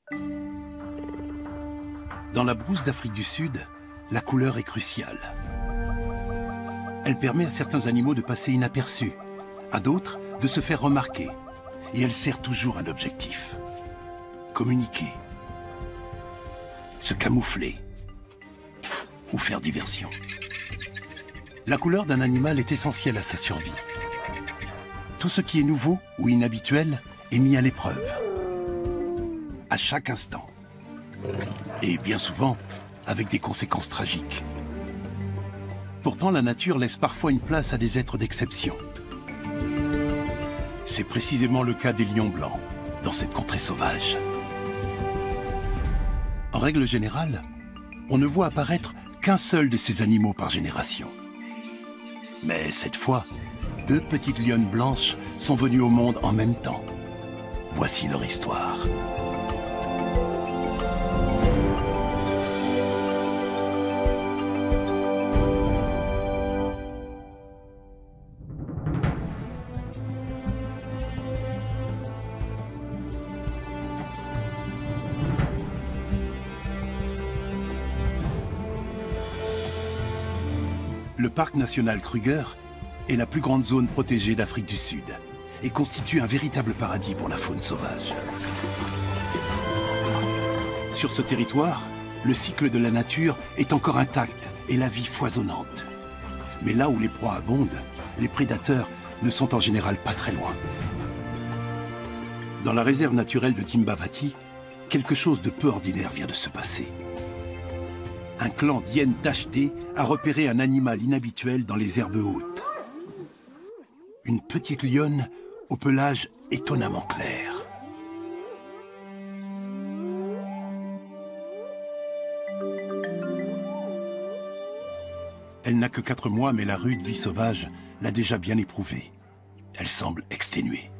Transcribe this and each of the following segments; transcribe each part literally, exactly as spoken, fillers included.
Dans la brousse d'Afrique du Sud, la couleur est cruciale. Elle permet à certains animaux de passer inaperçus, à d'autres de se faire remarquer. Et elle sert toujours un objectif. Communiquer, se camoufler ou faire diversion. La couleur d'un animal est essentielle à sa survie. Tout ce qui est nouveau ou inhabituel est mis à l'épreuve, à chaque instant. Et bien souvent, avec des conséquences tragiques. Pourtant, la nature laisse parfois une place à des êtres d'exception. C'est précisément le cas des lions blancs, dans cette contrée sauvage. En règle générale, on ne voit apparaître qu'un seul de ces animaux par génération. Mais cette fois, deux petites lionnes blanches sont venues au monde en même temps. Voici leur histoire. Le parc national Kruger est la plus grande zone protégée d'Afrique du Sud et constitue un véritable paradis pour la faune sauvage. Sur ce territoire, le cycle de la nature est encore intact et la vie foisonnante. Mais là où les proies abondent, les prédateurs ne sont en général pas très loin. Dans la réserve naturelle de Timbavati, quelque chose de peu ordinaire vient de se passer. Un clan d'hyènes tachetées a repéré un animal inhabituel dans les herbes hautes. Une petite lionne au pelage étonnamment clair. Elle n'a que quatre mois, mais la rude vie sauvage l'a déjà bien éprouvée. Elle semble exténuée.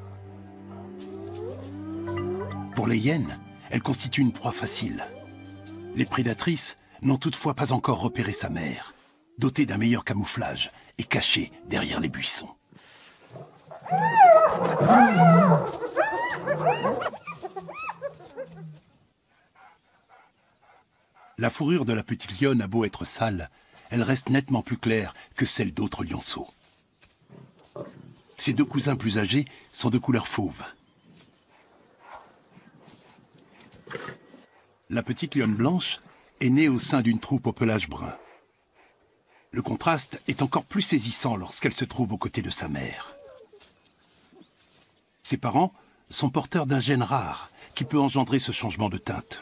Pour les hyènes, elle constitue une proie facile. Les prédatrices n'ont toutefois pas encore repéré sa mère, dotée d'un meilleur camouflage et cachée derrière les buissons. La fourrure de la petite lionne a beau être sale, elle reste nettement plus claire que celle d'autres lionceaux. Ses deux cousins plus âgés sont de couleur fauve. La petite lionne blanche est née au sein d'une troupe au pelage brun. Le contraste est encore plus saisissant lorsqu'elle se trouve aux côtés de sa mère. Ses parents sont porteurs d'un gène rare qui peut engendrer ce changement de teinte.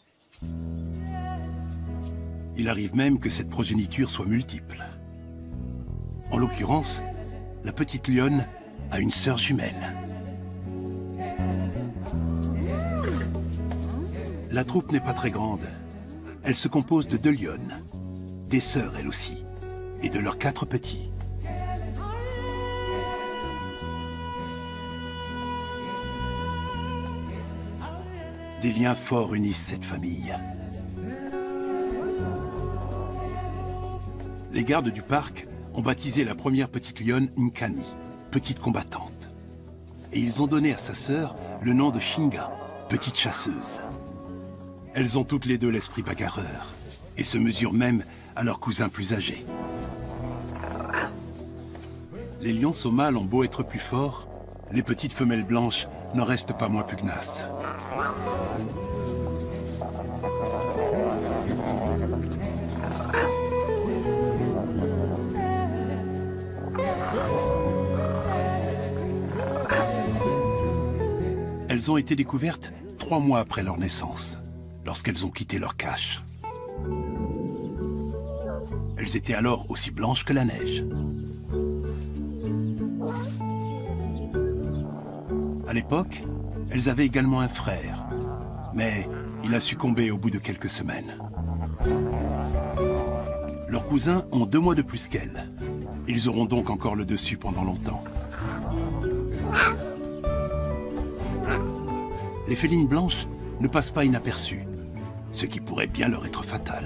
Il arrive même que cette progéniture soit multiple. En l'occurrence, la petite lionne a une sœur jumelle. La troupe n'est pas très grande. Elle se compose de deux lionnes, des sœurs elles aussi, et de leurs quatre petits. Des liens forts unissent cette famille. Les gardes du parc ont baptisé la première petite lionne Nkani, petite combattante. Et ils ont donné à sa sœur le nom de Shinga, petite chasseuse. Elles ont toutes les deux l'esprit bagarreur et se mesurent même à leurs cousins plus âgés. Les lionceaux mâles ont beau être plus forts, les petites femelles blanches n'en restent pas moins pugnaces. Elles ont été découvertes trois mois après leur naissance, lorsqu'elles ont quitté leur cache. Elles étaient alors aussi blanches que la neige. À l'époque, elles avaient également un frère, mais il a succombé au bout de quelques semaines. Leurs cousins ont deux mois de plus qu'elles. Ils auront donc encore le dessus pendant longtemps. Les félines blanches ne passent pas inaperçues, ce qui pourrait bien leur être fatal.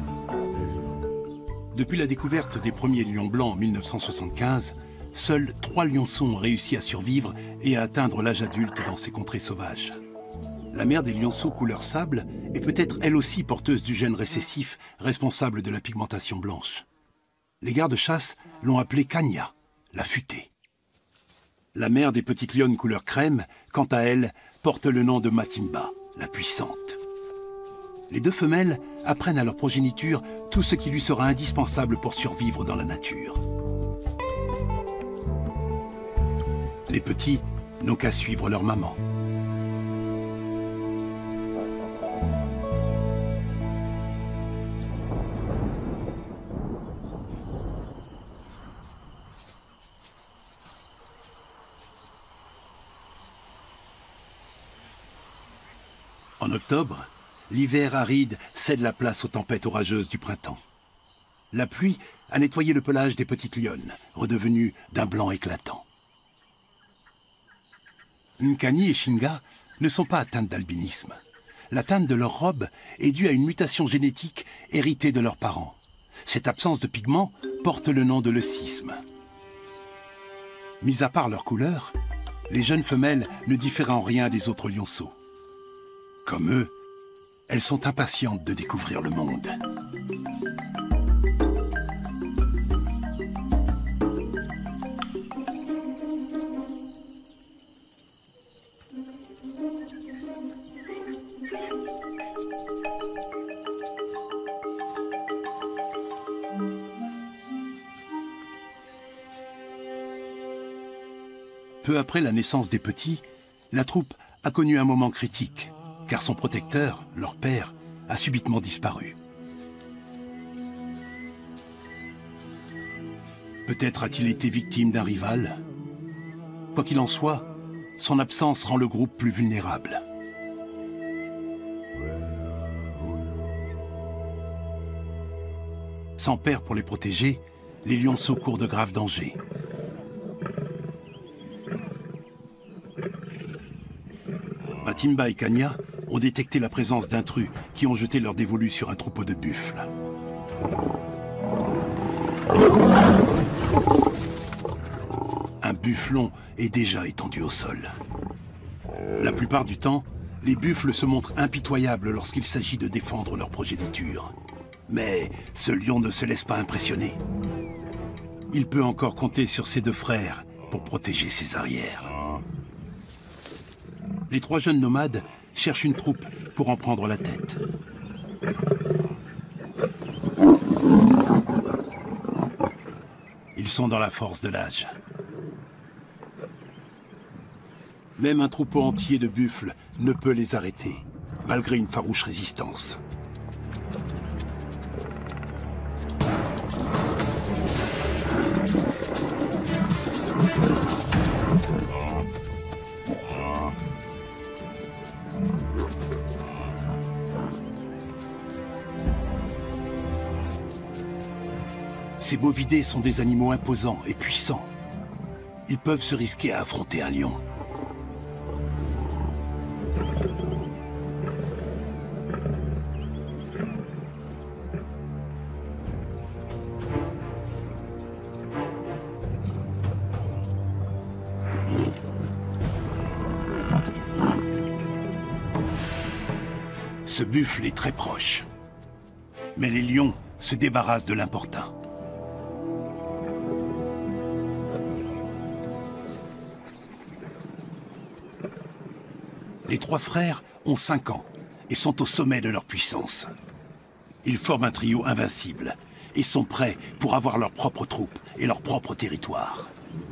Depuis la découverte des premiers lions blancs en mille neuf cent soixante-quinze, seuls trois lionceaux ont réussi à survivre et à atteindre l'âge adulte dans ces contrées sauvages. La mère des lionceaux couleur sable est peut-être elle aussi porteuse du gène récessif responsable de la pigmentation blanche. Les gardes-chasse l'ont appelée Kanya, la futée. La mère des petites lionnes couleur crème, quant à elle, porte le nom de Matimba, la puissante. Les deux femelles apprennent à leur progéniture tout ce qui lui sera indispensable pour survivre dans la nature. Les petits n'ont qu'à suivre leur maman. En octobre, l'hiver aride cède la place aux tempêtes orageuses du printemps. La pluie a nettoyé le pelage des petites lionnes, redevenues d'un blanc éclatant. Nkani et Shinga ne sont pas atteintes d'albinisme. La teinte de leur robe est due à une mutation génétique héritée de leurs parents. Cette absence de pigments porte le nom de leucisme. Mis à part leur couleur, les jeunes femelles ne diffèrent en rien des autres lionceaux. Comme eux, elles sont impatientes de découvrir le monde. Peu après la naissance des petits, la troupe a connu un moment critique, car son protecteur, leur père, a subitement disparu. Peut-être a-t-il été victime d'un rival. Quoi qu'il en soit, son absence rend le groupe plus vulnérable. Sans père pour les protéger, les lionceaux courent de graves dangers. Matimba et Kanya ont détecté la présence d'intrus qui ont jeté leur dévolu sur un troupeau de buffles. Un bufflon est déjà étendu au sol. La plupart du temps, les buffles se montrent impitoyables lorsqu'il s'agit de défendre leur progéniture. Mais ce lion ne se laisse pas impressionner. Il peut encore compter sur ses deux frères pour protéger ses arrières. Les trois jeunes nomades cherchent une troupe pour en prendre la tête. Ils sont dans la force de l'âge. Même un troupeau entier de buffles ne peut les arrêter, malgré une farouche résistance. Ces bovidés sont des animaux imposants et puissants. Ils peuvent se risquer à affronter un lion. Ce buffle est très proche. Mais les lions se débarrassent de l'importun. Les trois frères ont cinq ans et sont au sommet de leur puissance. Ils forment un trio invincible et sont prêts pour avoir leur propre troupe et leur propre territoire.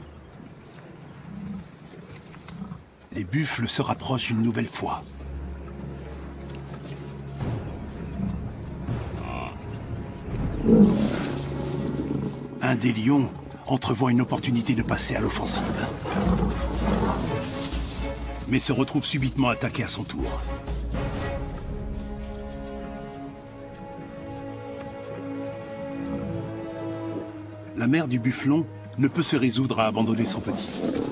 Les buffles se rapprochent une nouvelle fois. Un des lions entrevoit une opportunité de passer à l'offensive, mais se retrouve subitement attaqué à son tour. La mère du bufflon ne peut se résoudre à abandonner son petit.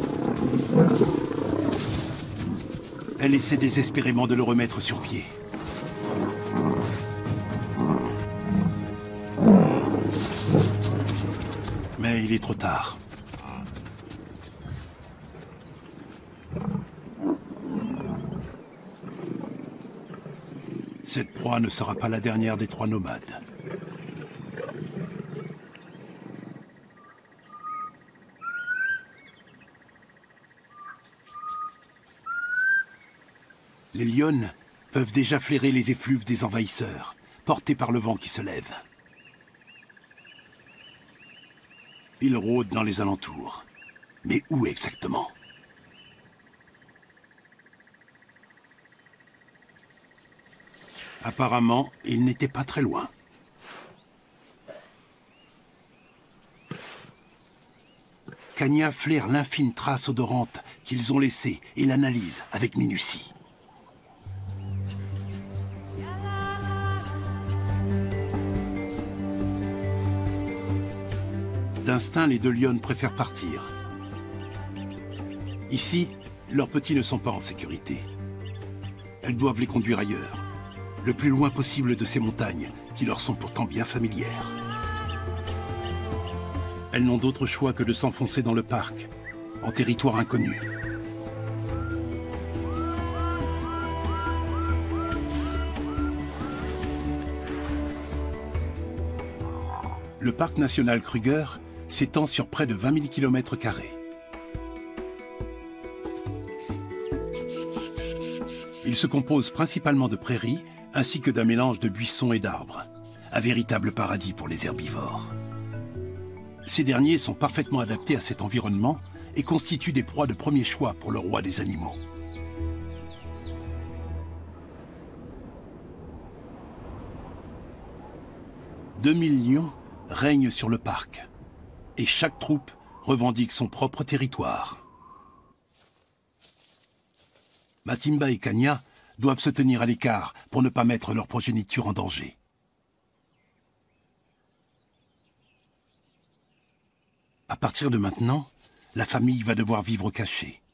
Elle essaie désespérément de le remettre sur pied. Mais il est trop tard. Cette proie ne sera pas la dernière des trois nomades. Les lionnes peuvent déjà flairer les effluves des envahisseurs, portés par le vent qui se lève. Ils rôdent dans les alentours. Mais où exactement? Apparemment, ils n'étaient pas très loin. Kanya flaire l'infime trace odorante qu'ils ont laissée et l'analyse avec minutie. D'instinct, les deux lionnes préfèrent partir. Ici, leurs petits ne sont pas en sécurité. Elles doivent les conduire ailleurs, le plus loin possible de ces montagnes qui leur sont pourtant bien familières. Elles n'ont d'autre choix que de s'enfoncer dans le parc, en territoire inconnu. Le parc national Kruger s'étend sur près de vingt mille kilomètres carrés. Il se compose principalement de prairies ainsi que d'un mélange de buissons et d'arbres, un véritable paradis pour les herbivores. Ces derniers sont parfaitement adaptés à cet environnement et constituent des proies de premier choix pour le roi des animaux. deux mille lions règnent sur le parc, et chaque troupe revendique son propre territoire. Matimba et Kanya doivent se tenir à l'écart pour ne pas mettre leur progéniture en danger. À partir de maintenant, la famille va devoir vivre cachée.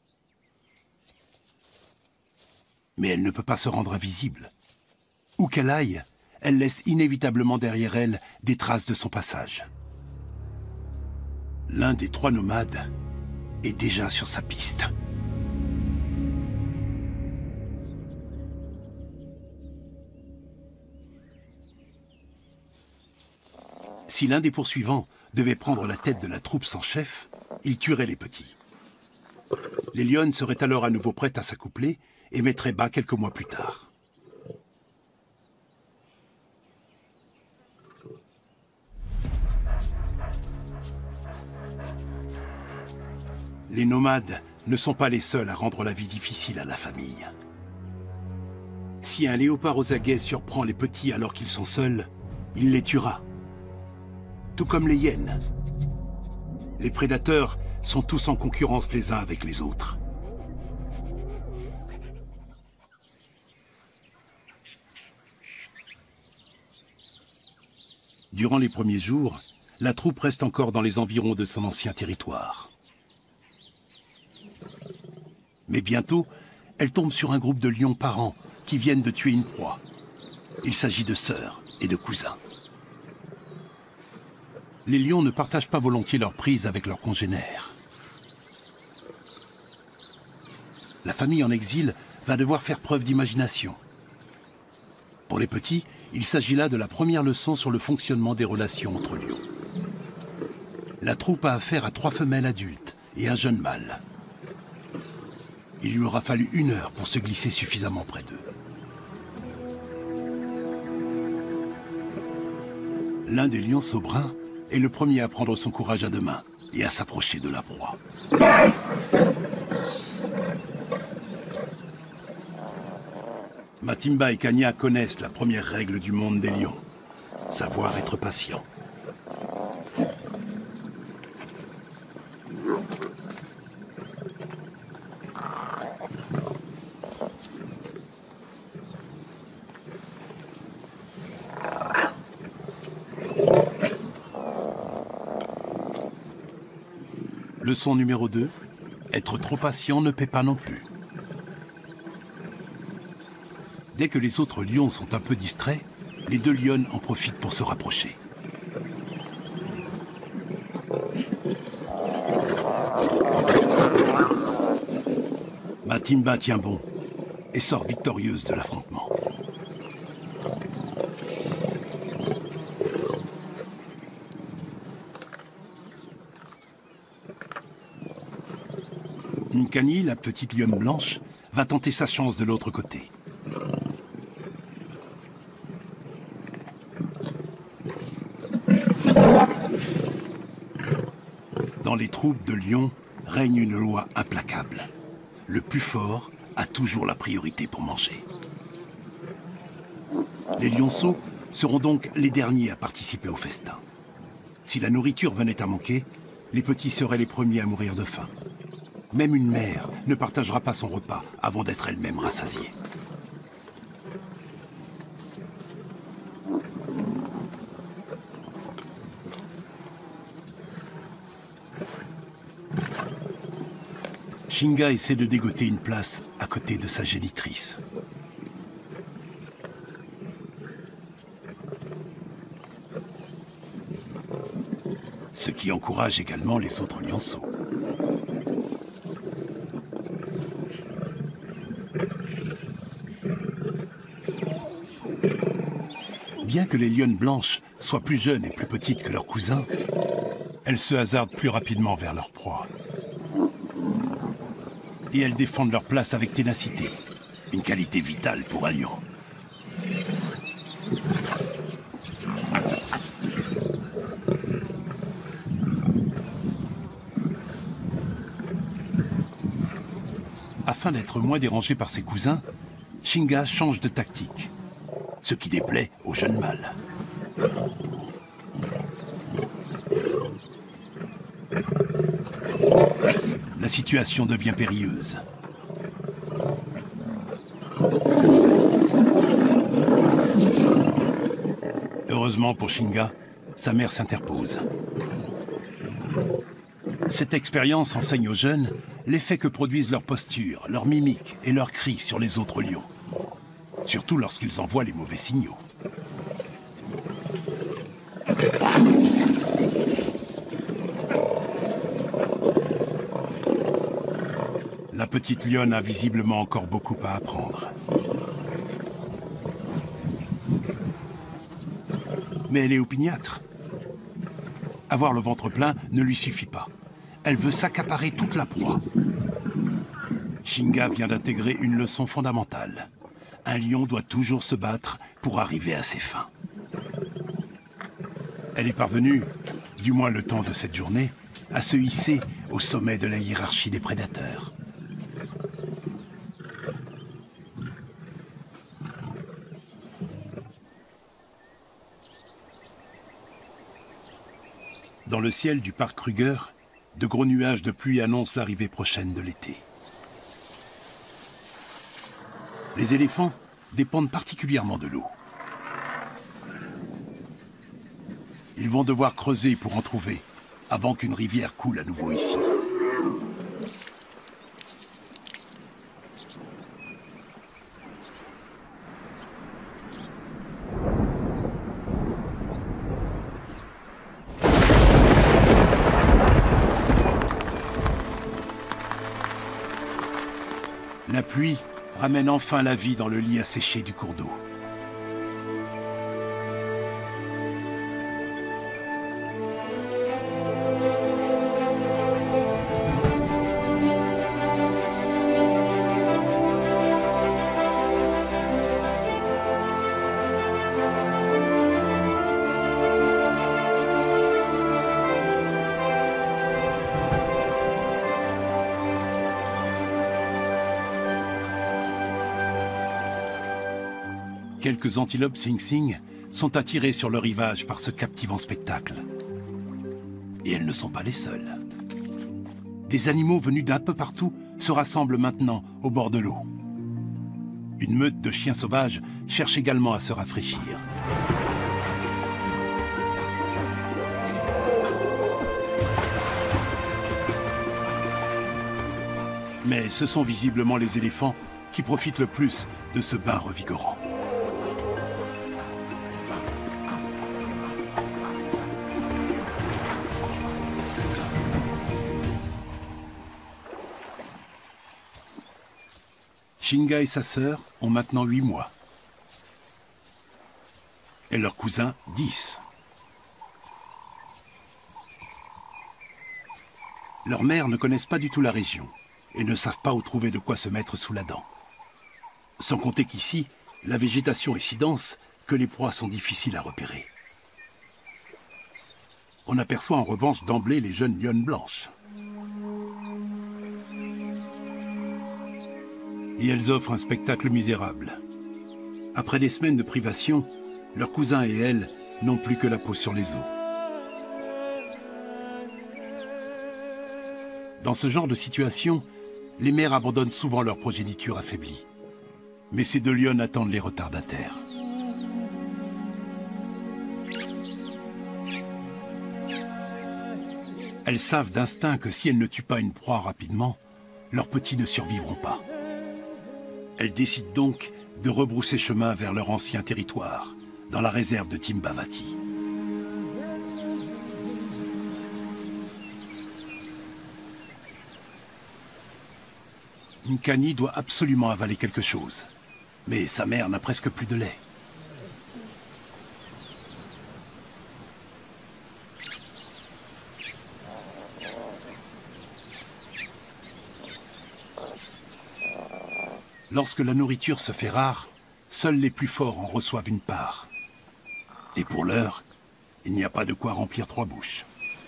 Mais elle ne peut pas se rendre invisible. Où qu'elle aille, elle laisse inévitablement derrière elle des traces de son passage. L'un des trois nomades est déjà sur sa piste. Si l'un des poursuivants devait prendre la tête de la troupe sans chef, il tuerait les petits. Les lionnes seraient alors à nouveau prêtes à s'accoupler et mettraient bas quelques mois plus tard. Les nomades ne sont pas les seuls à rendre la vie difficile à la famille. Si un léopard aux aguets surprend les petits alors qu'ils sont seuls, il les tuera. Tout comme les hyènes. Les prédateurs sont tous en concurrence les uns avec les autres. Durant les premiers jours, la troupe reste encore dans les environs de son ancien territoire. Mais bientôt, elle tombe sur un groupe de lions parents qui viennent de tuer une proie. Il s'agit de sœurs et de cousins. Les lions ne partagent pas volontiers leur prise avec leurs congénères. La famille en exil va devoir faire preuve d'imagination. Pour les petits, il s'agit là de la première leçon sur le fonctionnement des relations entre lions. La troupe a affaire à trois femelles adultes et un jeune mâle. Il lui aura fallu une heure pour se glisser suffisamment près d'eux. L'un des lionceaux bruns est le premier à prendre son courage à deux mains et à s'approcher de la proie. Matimba et Kanya connaissent la première règle du monde des lions, savoir être patient. Leçon numéro deux, être trop patient ne paie pas non plus. Dès que les autres lions sont un peu distraits, les deux lionnes en profitent pour se rapprocher. Matimba tient bon et sort victorieuse de l'affrontement. Kani, la petite lionne blanche, va tenter sa chance de l'autre côté. Dans les troupes de lions règne une loi implacable. Le plus fort a toujours la priorité pour manger. Les lionceaux seront donc les derniers à participer au festin. Si la nourriture venait à manquer, les petits seraient les premiers à mourir de faim. Même une mère ne partagera pas son repas avant d'être elle-même rassasiée. Shinga essaie de dégoter une place à côté de sa génitrice. Ce qui encourage également les autres lionceaux. Bien que les lionnes blanches soient plus jeunes et plus petites que leurs cousins, elles se hasardent plus rapidement vers leur proie. Et elles défendent leur place avec ténacité, une qualité vitale pour un lion. Afin d'être moins dérangé par ses cousins, Shinga change de tactique, ce qui déplaît au jeune mâle. La situation devient périlleuse. Heureusement pour Shinga, sa mère s'interpose. Cette expérience enseigne aux jeunes l'effet que produisent leur posture, leur mimique et leurs cris sur les autres lions. Surtout lorsqu'ils envoient les mauvais signaux. La petite lionne a visiblement encore beaucoup à apprendre. Mais elle est opiniâtre. Avoir le ventre plein ne lui suffit pas. Elle veut s'accaparer toute la proie. Shinga vient d'intégrer une leçon fondamentale. Un lion doit toujours se battre pour arriver à ses fins. Elle est parvenue, du moins le temps de cette journée, à se hisser au sommet de la hiérarchie des prédateurs. Dans le ciel du parc Kruger, de gros nuages de pluie annoncent l'arrivée prochaine de l'été. Les éléphants dépendent particulièrement de l'eau. Ils vont devoir creuser pour en trouver, avant qu'une rivière coule à nouveau ici. La pluie ramène enfin la vie dans le lit asséché du cours d'eau. Quelques antilopes Sing Sing sont attirées sur le rivage par ce captivant spectacle. Et elles ne sont pas les seules. Des animaux venus d'un peu partout se rassemblent maintenant au bord de l'eau. Une meute de chiens sauvages cherche également à se rafraîchir. Mais ce sont visiblement les éléphants qui profitent le plus de ce bain revigorant. Shinga et sa sœur ont maintenant huit mois. Et leur cousin, dix. Leurs mères ne connaissent pas du tout la région. et ne savent pas où trouver de quoi se mettre sous la dent. Sans compter qu'ici, la végétation est si dense que les proies sont difficiles à repérer. On aperçoit en revanche d'emblée les jeunes lionnes blanches. Et elles offrent un spectacle misérable. Après des semaines de privation, leurs cousins et elles n'ont plus que la peau sur les os. Dans ce genre de situation, les mères abandonnent souvent leur progéniture affaiblie. Mais ces deux lionnes attendent les retardataires. Elles savent d'instinct que si elles ne tuent pas une proie rapidement, leurs petits ne survivront pas. Elles décident donc de rebrousser chemin vers leur ancien territoire, dans la réserve de Timbavati. Nkani doit absolument avaler quelque chose, mais sa mère n'a presque plus de lait. Lorsque la nourriture se fait rare, seuls les plus forts en reçoivent une part. Et pour l'heure, il n'y a pas de quoi remplir trois bouches.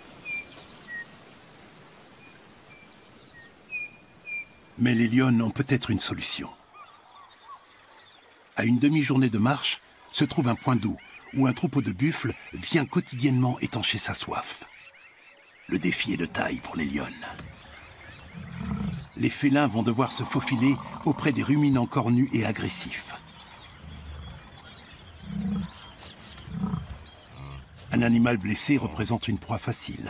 Mais les lionnes ont peut-être une solution. À une demi-journée de marche, se trouve un point d'eau où un troupeau de buffles vient quotidiennement étancher sa soif. Le défi est de taille pour les lionnes. Les félins vont devoir se faufiler auprès des ruminants cornus et agressifs. Un animal blessé représente une proie facile.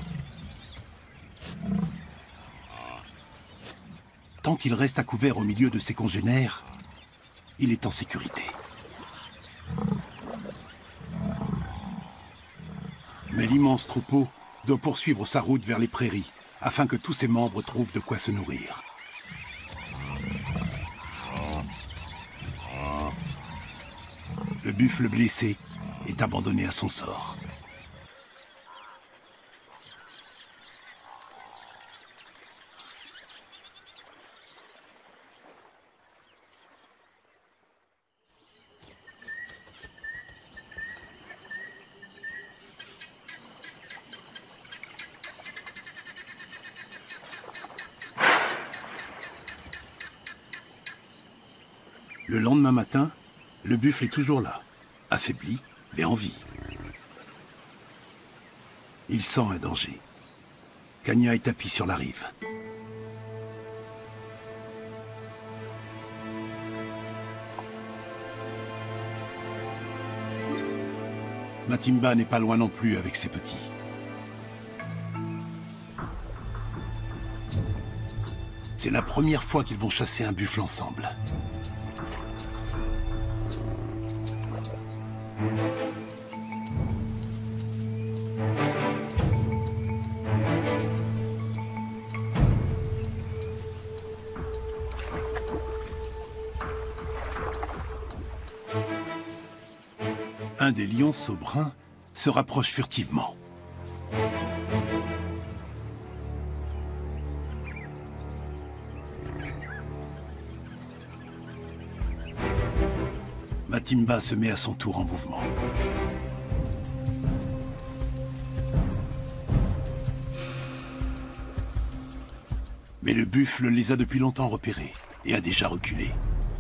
Tant qu'il reste à couvert au milieu de ses congénères, il est en sécurité. Mais l'immense troupeau doit poursuivre sa route vers les prairies, afin que tous ses membres trouvent de quoi se nourrir. Le buffle blessé est abandonné à son sort. Le lendemain matin, le buffle est toujours là, affaibli, mais en vie. Il sent un danger. Kanya est tapie sur la rive. Matimba n'est pas loin non plus avec ses petits. C'est la première fois qu'ils vont chasser un buffle ensemble. Un des lionceaux bruns se rapproche furtivement. Matimba se met à son tour en mouvement. Mais le buffle les a depuis longtemps repérés et a déjà reculé.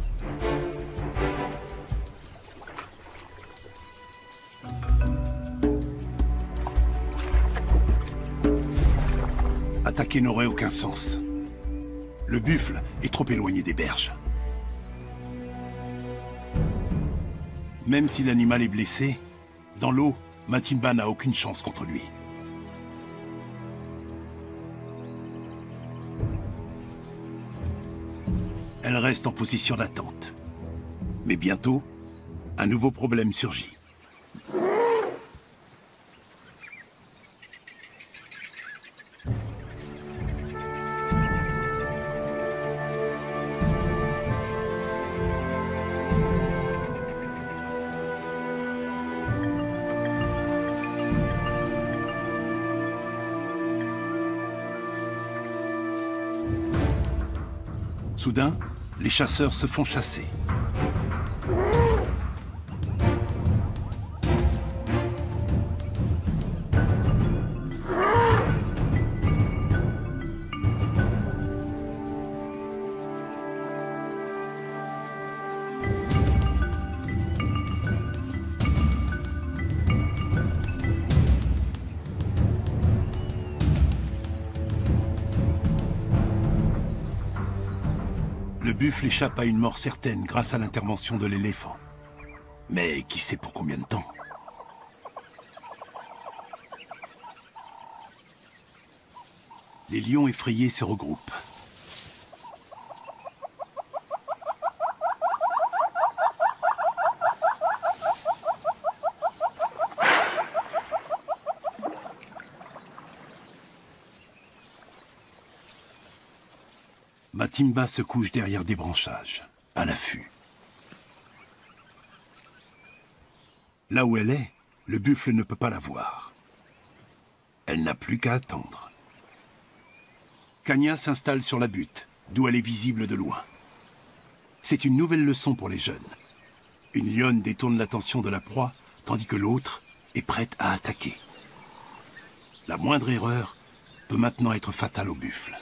Attaquer n'aurait aucun sens. Le buffle est trop éloigné des berges. Même si l'animal est blessé, dans l'eau, Matimba n'a aucune chance contre lui. Elle reste en position d'attente. Mais bientôt, un nouveau problème surgit. Soudain, les chasseurs se font chasser. Le buffle échappe à une mort certaine grâce à l'intervention de l'éléphant. Mais qui sait pour combien de temps? Les lions effrayés se regroupent. Matimba se couche derrière des branchages, à l'affût. Là où elle est, le buffle ne peut pas la voir. Elle n'a plus qu'à attendre. Kanya s'installe sur la butte, d'où elle est visible de loin. C'est une nouvelle leçon pour les jeunes. Une lionne détourne l'attention de la proie, tandis que l'autre est prête à attaquer. La moindre erreur peut maintenant être fatale au buffle.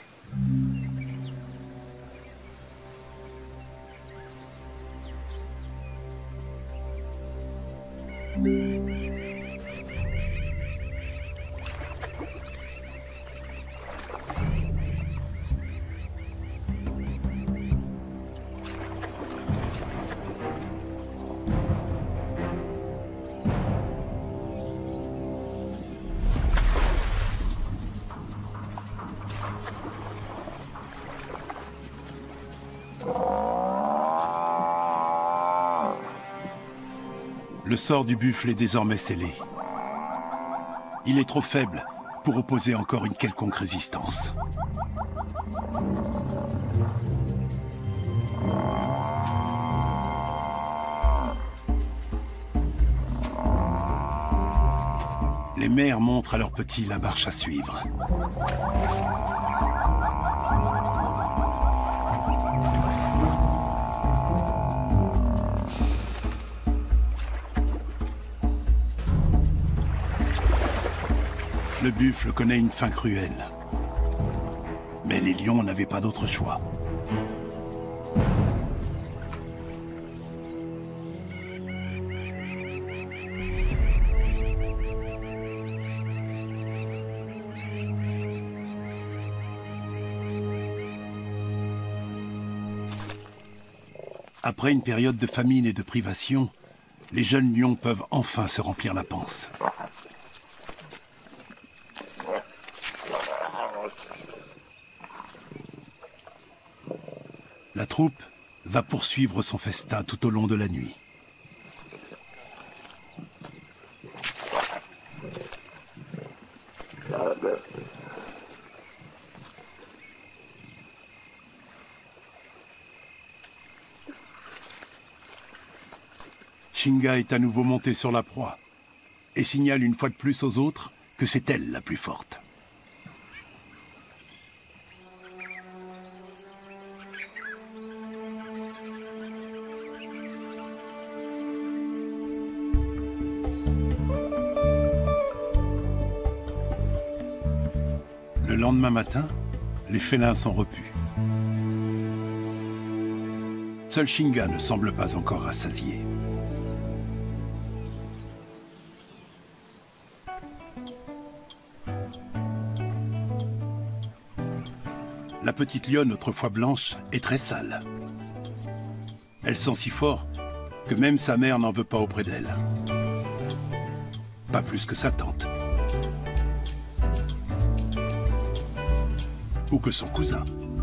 Le sort du buffle est désormais scellé. Il est trop faible pour opposer encore une quelconque résistance. Les mères montrent à leurs petits la marche à suivre. Le buffle connaît une faim cruelle. Mais les lions n'avaient pas d'autre choix. Après une période de famine et de privation, les jeunes lions peuvent enfin se remplir la panse. La troupe va poursuivre son festin tout au long de la nuit. Shinga est à nouveau montée sur la proie et signale une fois de plus aux autres que c'est elle la plus forte. Le lendemain matin, les félins sont repus. Seul Shinga ne semble pas encore rassasié. La petite lionne, autrefois blanche, est très sale. Elle sent si fort que même sa mère n'en veut pas auprès d'elle. Pas plus que sa tante. Ou que son cousin.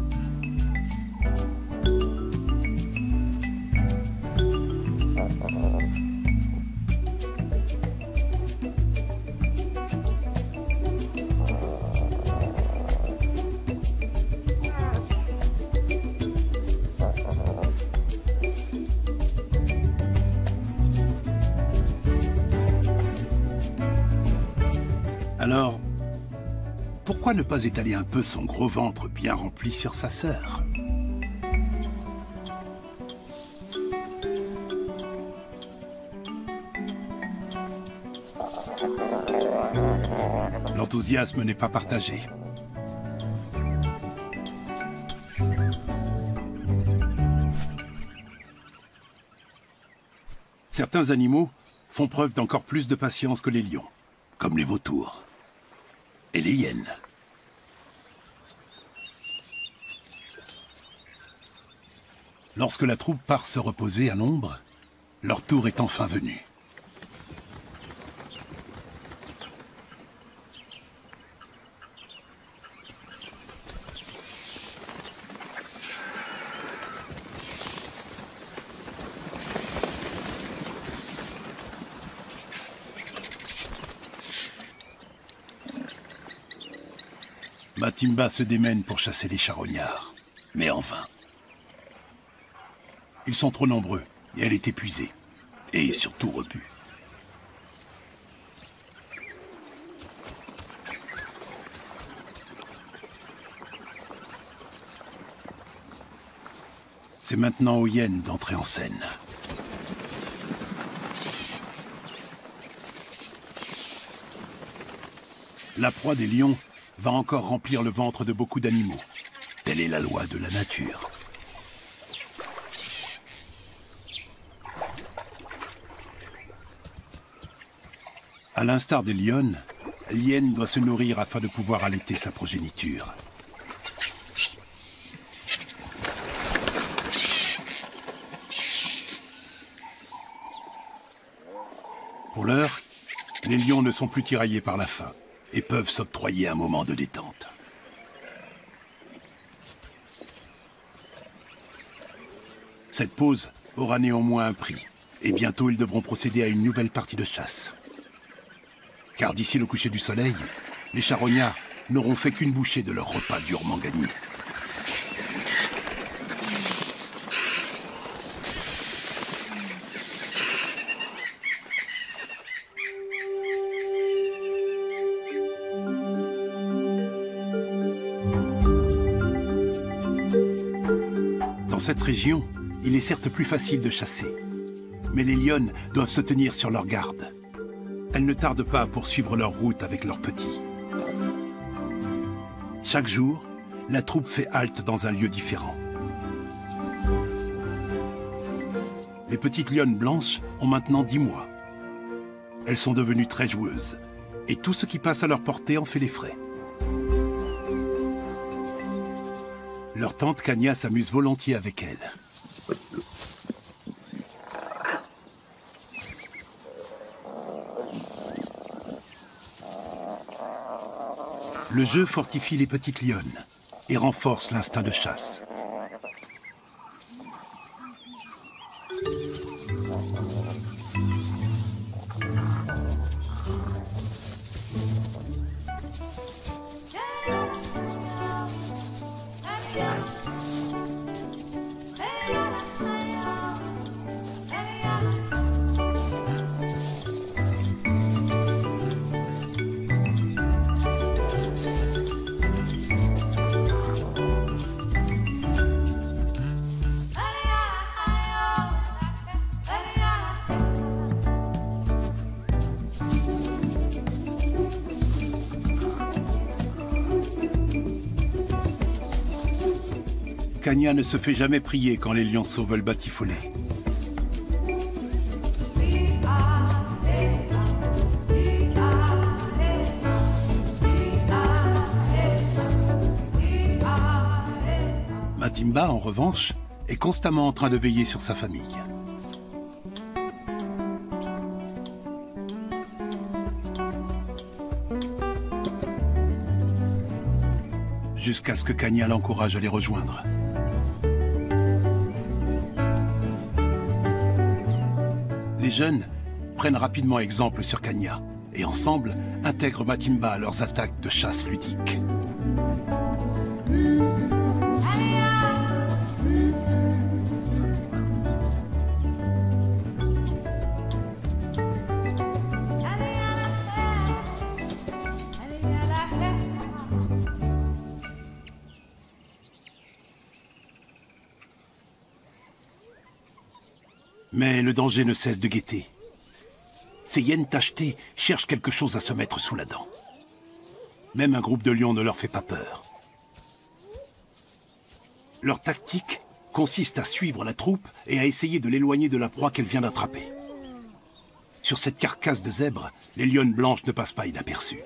Alors, pourquoi ne pas étaler un peu son gros ventre bien rempli sur sa sœur? L'enthousiasme n'est pas partagé. Certains animaux font preuve d'encore plus de patience que les lions, comme les vautours et les hyènes. Lorsque la troupe part se reposer à l'ombre, leur tour est enfin venu. Matimba se démène pour chasser les charognards, mais en vain. Ils sont trop nombreux, et elle est épuisée, et surtout repue. C'est maintenant aux hyènes d'entrer en scène. La proie des lions va encore remplir le ventre de beaucoup d'animaux. Telle est la loi de la nature. À l'instar des lionnes, l'hyène doit se nourrir afin de pouvoir allaiter sa progéniture. Pour l'heure, les lions ne sont plus tiraillés par la faim et peuvent s'octroyer un moment de détente. Cette pause aura néanmoins un prix, et bientôt ils devront procéder à une nouvelle partie de chasse. Car d'ici le coucher du soleil, les charognards n'auront fait qu'une bouchée de leur repas durement gagné. Dans cette région, il est certes plus facile de chasser, mais les lionnes doivent se tenir sur leur garde. Elles ne tardent pas à poursuivre leur route avec leurs petits. Chaque jour, la troupe fait halte dans un lieu différent. Les petites lionnes blanches ont maintenant dix mois. Elles sont devenues très joueuses, et tout ce qui passe à leur portée en fait les frais. Leur tante Kanya s'amuse volontiers avec elles. Le jeu fortifie les petites lionnes et renforce l'instinct de chasse. Kanya ne se fait jamais prier quand les lionceaux veulent batifoler. Matimba, en revanche, est constamment en train de veiller sur sa famille. Jusqu'à ce que Kanya l'encourage à les rejoindre. Les jeunes prennent rapidement exemple sur Kanya et ensemble intègrent Matimba à leurs attaques de chasse ludiques. Mais le danger ne cesse de guetter. ces hyènes tachetées cherchent quelque chose à se mettre sous la dent. Même un groupe de lions ne leur fait pas peur. Leur tactique consiste à suivre la troupe et à essayer de l'éloigner de la proie qu'elle vient d'attraper. Sur cette carcasse de zèbre, les lionnes blanches ne passent pas inaperçues.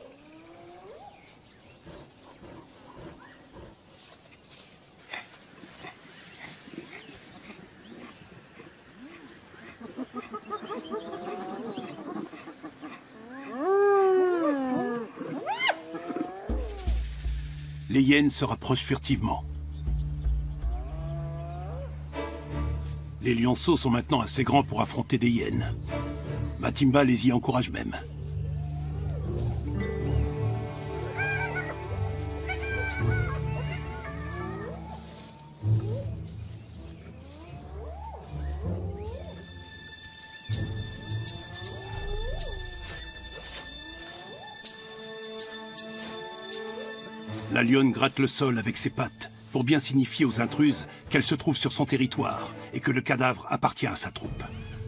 Les hyènes se rapprochent furtivement. Les lionceaux sont maintenant assez grands pour affronter des hyènes. Matimba les y encourage même. La lionne gratte le sol avec ses pattes pour bien signifier aux intruses qu'elle se trouve sur son territoire et que le cadavre appartient à sa troupe.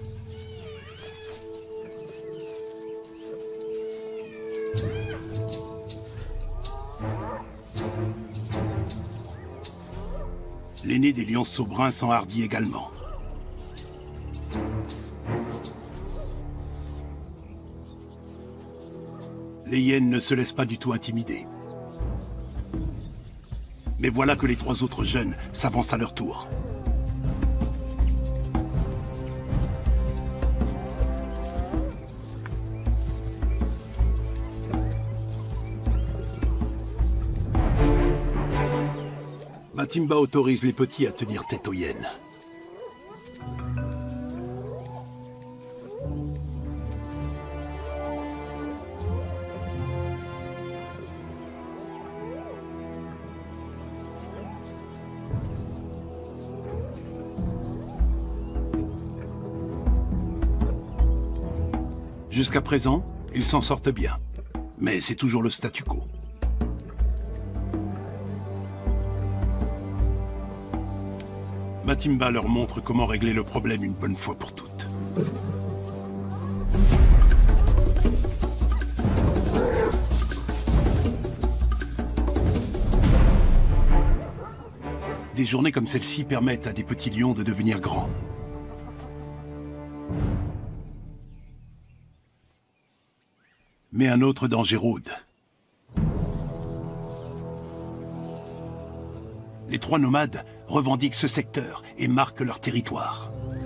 L'aîné des lionceaux bruns s'enhardit également. Les hyènes ne se laissent pas du tout intimider. Mais voilà que les trois autres jeunes s'avancent à leur tour. Matimba autorise les petits à tenir tête aux hyènes. Jusqu'à présent, ils s'en sortent bien. Mais c'est toujours le statu quo. Matimba leur montre comment régler le problème une bonne fois pour toutes. Des journées comme celle-ci permettent à des petits lions de devenir grands. Mais un autre danger rôde. Les trois nomades revendiquent ce secteur et marquent leur territoire.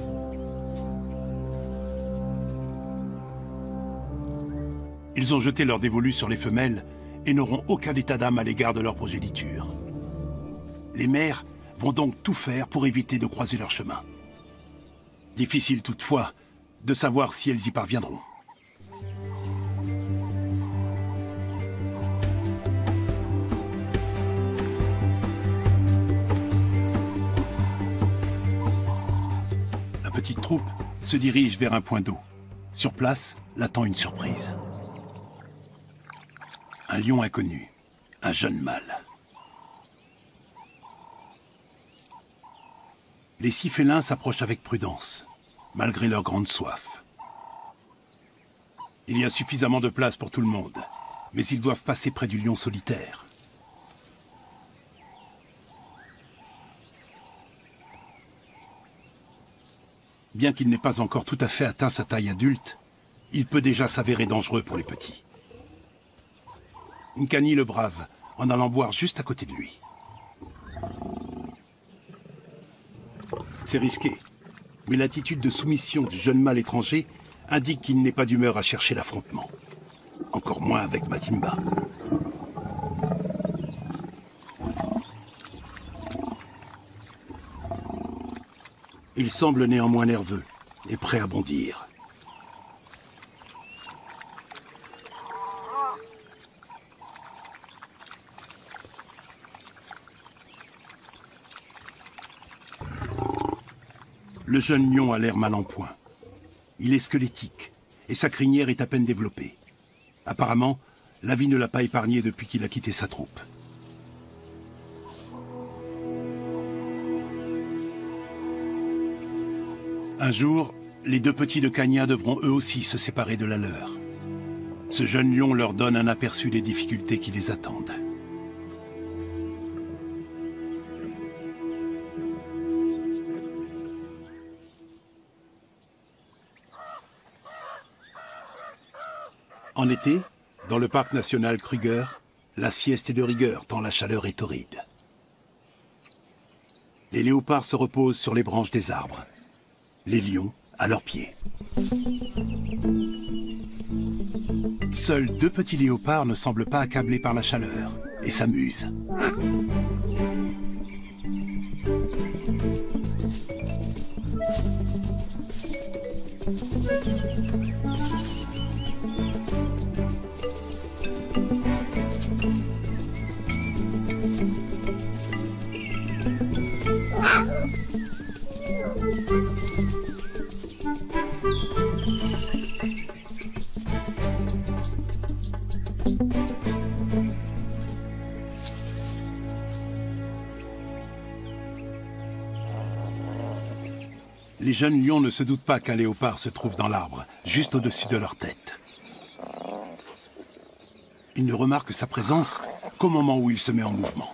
Ils ont jeté leur dévolu sur les femelles et n'auront aucun état d'âme à l'égard de leur progéniture. Les mères vont donc tout faire pour éviter de croiser leur chemin. Difficile toutefois de savoir si elles y parviendront. La petite troupe se dirige vers un point d'eau. Sur place, l'attend une surprise. Un lion inconnu, un jeune mâle. Les six félins s'approchent avec prudence, malgré leur grande soif. Il y a suffisamment de place pour tout le monde, mais ils doivent passer près du lion solitaire. Bien qu'il n'ait pas encore tout à fait atteint sa taille adulte, il peut déjà s'avérer dangereux pour les petits. Nkani le brave, en allant boire juste à côté de lui. C'est risqué, mais l'attitude de soumission du jeune mâle étranger indique qu'il n'est pas d'humeur à chercher l'affrontement. Encore moins avec Matimba. Il semble néanmoins nerveux et prêt à bondir. Le jeune lion a l'air mal en point. Il est squelettique et sa crinière est à peine développée. Apparemment, la vie ne l'a pas épargné depuis qu'il a quitté sa troupe. Un jour, Les deux petits de Kanya devront eux aussi se séparer de la leur. Ce jeune lion leur donne un aperçu des difficultés qui les attendent. En été, dans le parc national Kruger, la sieste est de rigueur tant la chaleur est torride. Les léopards se reposent sur les branches des arbres, les lions à leurs pieds. Seuls deux petits léopards ne semblent pas accablés par la chaleur et s'amusent. Les jeunes lions ne se doutent pas qu'un léopard se trouve dans l'arbre, juste au-dessus de leur tête. Ils ne remarquent sa présence qu'au moment où il se met en mouvement.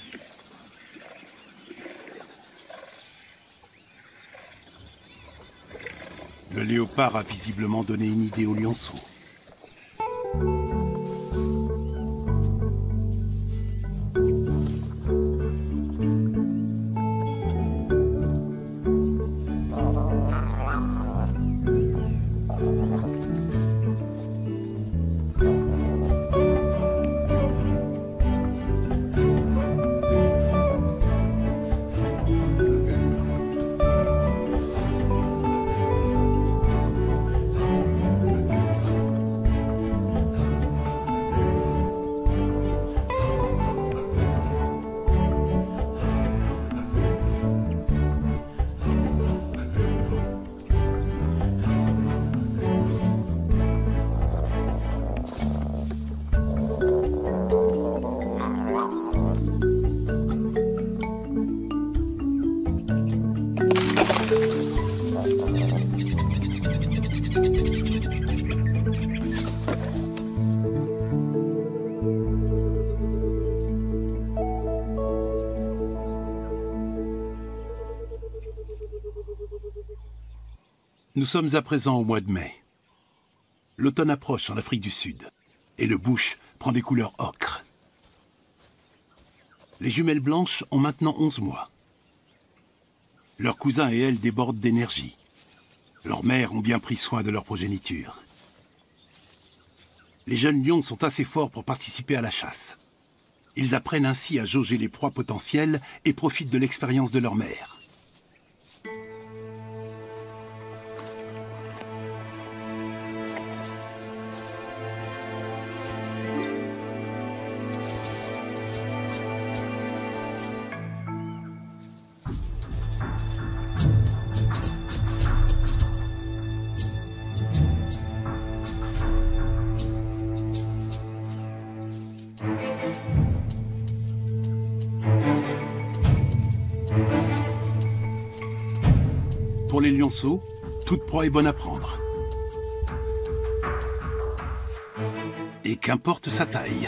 Le léopard a visiblement donné une idée au lionceau. Nous sommes à présent au mois de mai. L'automne approche en Afrique du Sud et le bush prend des couleurs ocre. Les jumelles blanches ont maintenant onze mois. Leurs cousins et elles débordent d'énergie. Leurs mères ont bien pris soin de leur progéniture. Les jeunes lions sont assez forts pour participer à la chasse. Ils apprennent ainsi à jauger les proies potentielles et profitent de l'expérience de leur mère. Pour les lionceaux, toute proie est bonne à prendre. Et qu'importe sa taille.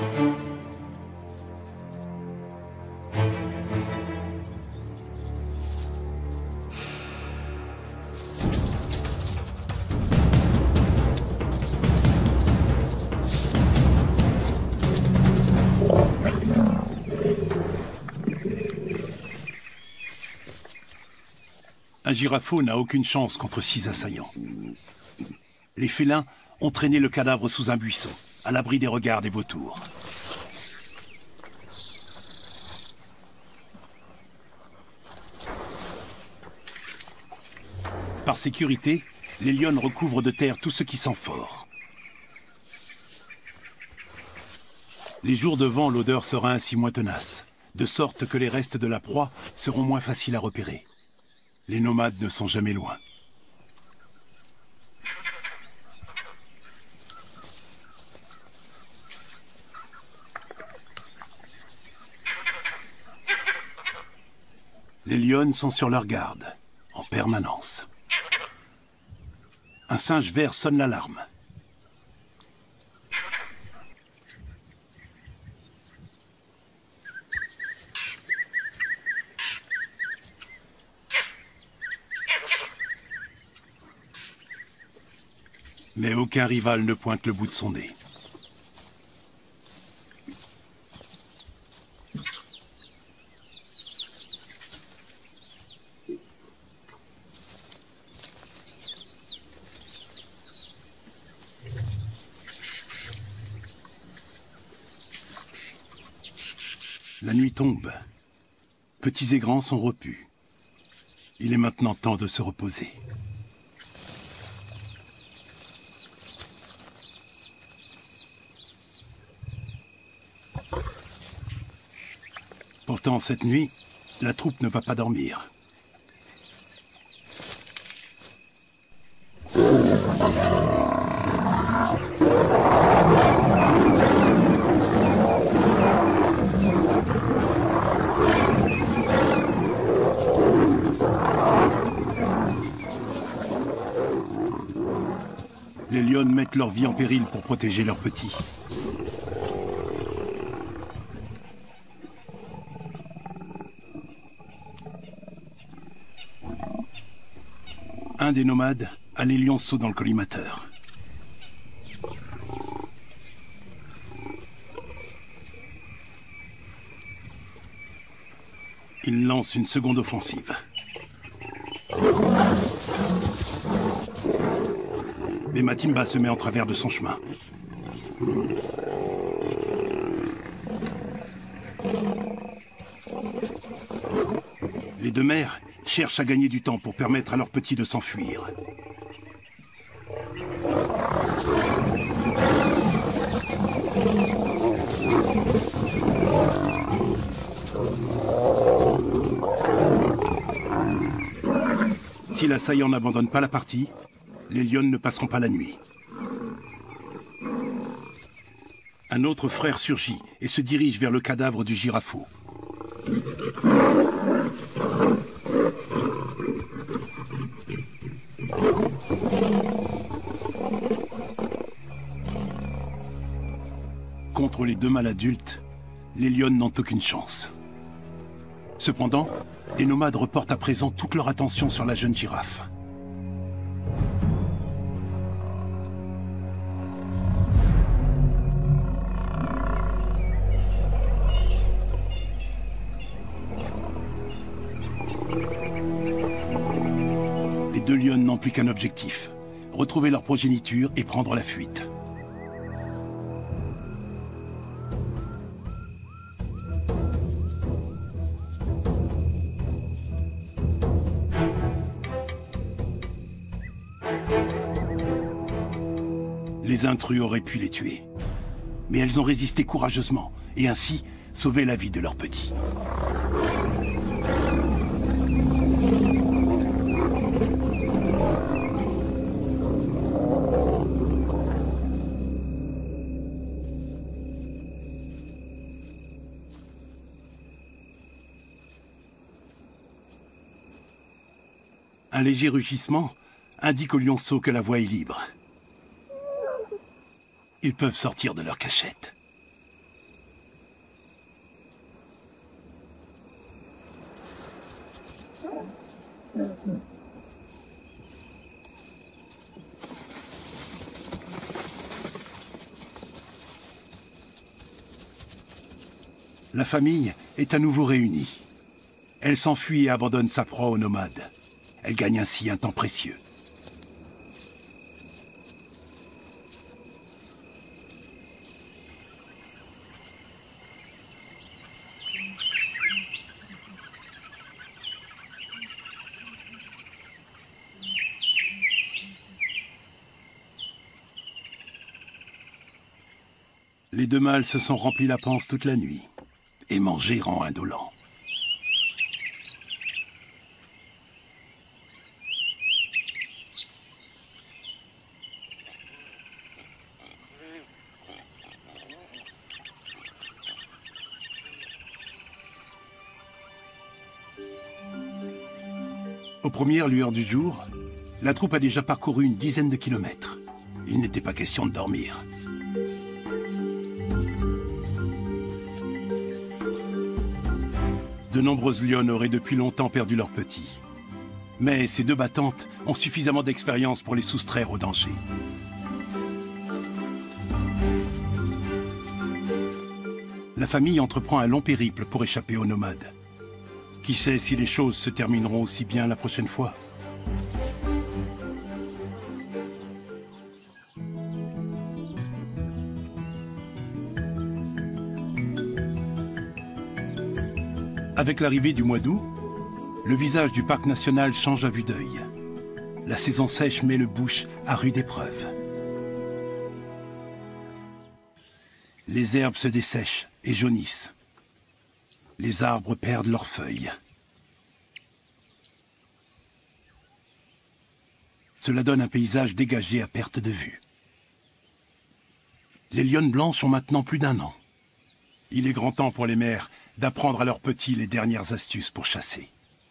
Un girafeau n'a aucune chance contre six assaillants. Les félins ont traîné le cadavre sous un buisson, à l'abri des regards des vautours. Par sécurité, les lionnes recouvrent de terre tout ce qui sent fort. Les jours de vent, l'odeur sera ainsi moins tenace, de sorte que les restes de la proie seront moins faciles à repérer. Les nomades ne sont jamais loin. Les lionnes sont sur leur garde, en permanence. un singe vert sonne l'alarme. Mais aucun rival ne pointe le bout de son nez. La nuit tombe. Petits et grands sont repus. Il est maintenant temps de se reposer. Pourtant, cette nuit, la troupe ne va pas dormir. Les lionnes mettent leur vie en péril pour protéger leurs petits. Un des nomades a les lionceaux dans le collimateur. Il lance une seconde offensive. Mais Matimba se met en travers de son chemin. Les deux mères cherchent à gagner du temps pour permettre à leurs petits de s'enfuir. Si l'assaillant n'abandonne pas la partie, les lionnes ne passeront pas la nuit. Un autre frère surgit et se dirige vers le cadavre du girafeau. Contre les deux mâles adultes, les lionnes n'ont aucune chance. Cependant, les nomades reportent à présent toute leur attention sur la jeune girafe. Les deux lionnes n'ont plus qu'un objectif, retrouver leur progéniture et prendre la fuite. Les intrus auraient pu les tuer. Mais elles ont résisté courageusement et ainsi sauvé la vie de leurs petits. Un léger rugissement indique aux lionceaux que la voie est libre. Ils peuvent sortir de leur cachette. La famille est à nouveau réunie. Elle s'enfuit et abandonne sa proie aux nomades. Elle gagne ainsi un temps précieux. Les deux mâles se sont remplis la panse toute la nuit, et manger rend indolent. Aux premières lueurs du jour, La troupe a déjà parcouru une dizaine de kilomètres. Il n'était pas question de dormir. De nombreuses lionnes auraient depuis longtemps perdu leurs petits. Mais ces deux battantes ont suffisamment d'expérience pour les soustraire au danger. La famille entreprend un long périple pour échapper aux nomades. Qui sait si les choses se termineront aussi bien la prochaine fois? Avec l'arrivée du mois d'août, le visage du parc national change à vue d'œil. La saison sèche met le bush à rude épreuve. Les herbes se dessèchent et jaunissent. Les arbres perdent leurs feuilles. Cela donne un paysage dégagé à perte de vue. Les lionnes blanches ont maintenant plus d'un an. Il est grand temps pour les mères d'apprendre à leurs petits les dernières astuces pour chasser.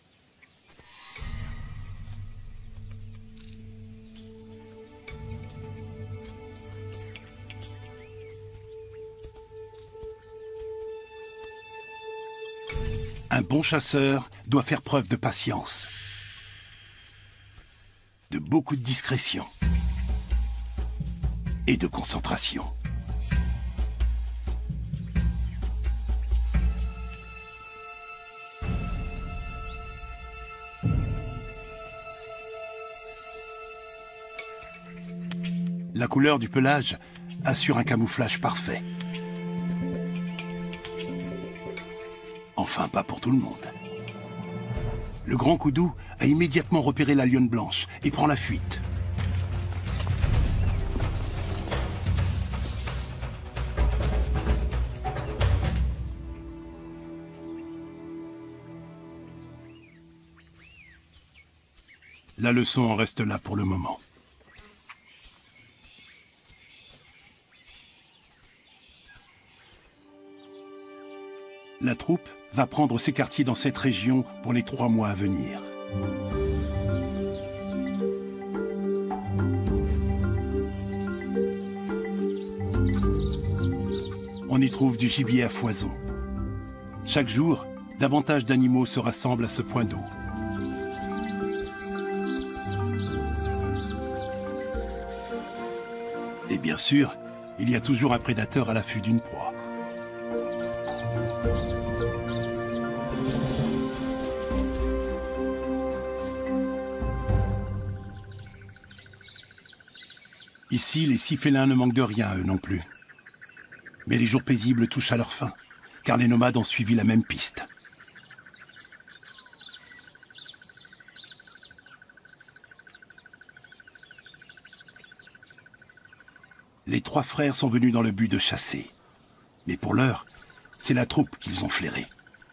Un bon chasseur doit faire preuve de patience, de beaucoup de discrétion et de concentration. La couleur du pelage assure un camouflage parfait. Enfin, pas pour tout le monde. Le grand Koudou a immédiatement repéré la lionne blanche et prend la fuite. La leçon en reste là pour le moment. La troupe va prendre ses quartiers dans cette région pour les trois mois à venir. On y trouve du gibier à foison. Chaque jour, davantage d'animaux se rassemblent à ce point d'eau. Et bien sûr, il y a toujours un prédateur à l'affût d'une proie. Ici, les six félins ne manquent de rien, eux non plus. Mais les jours paisibles touchent à leur fin, car les nomades ont suivi la même piste. Les trois frères sont venus dans le but de chasser. Mais pour l'heure, c'est la troupe qu'ils ont flairée.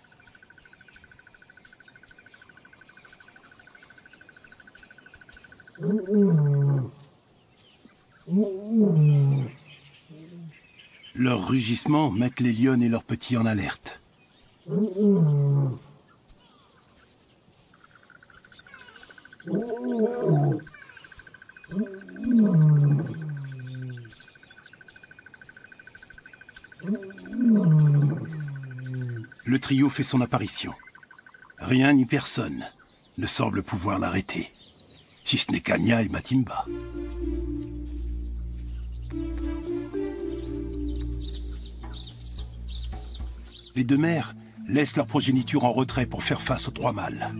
Leurs rugissements mettent les lionnes et leurs petits en alerte. Le trio fait son apparition. Rien ni personne ne semble pouvoir l'arrêter, si ce n'est Kanya et Matimba. Les deux mères laissent leur progéniture en retrait pour faire face aux trois mâles.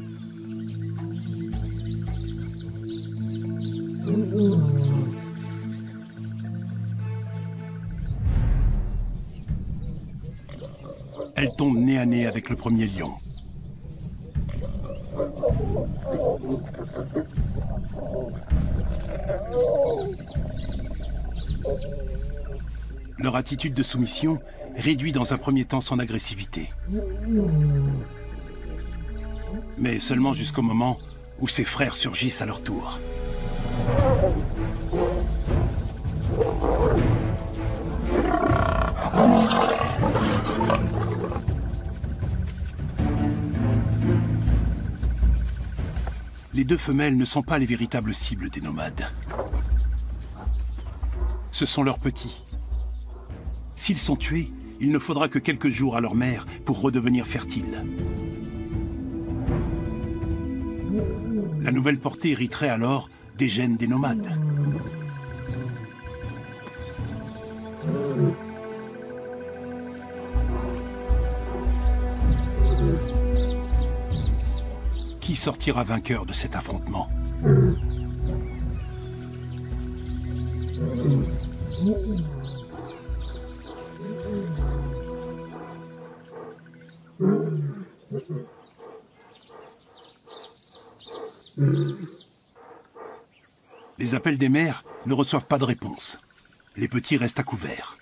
Elle tombe nez à nez avec le premier lion. Leur attitude de soumission réduit dans un premier temps son agressivité. Mais seulement jusqu'au moment où ses frères surgissent à leur tour. les deux femelles ne sont pas les véritables cibles des nomades. Ce sont leurs petits. S'ils sont tués, il ne faudra que quelques jours à leur mère pour redevenir fertiles. La nouvelle portée hériterait alors des gènes des nomades. Qui sortira vainqueur de cet affrontement? Les appels des mères ne reçoivent pas de réponse. Les petits restent à couvert.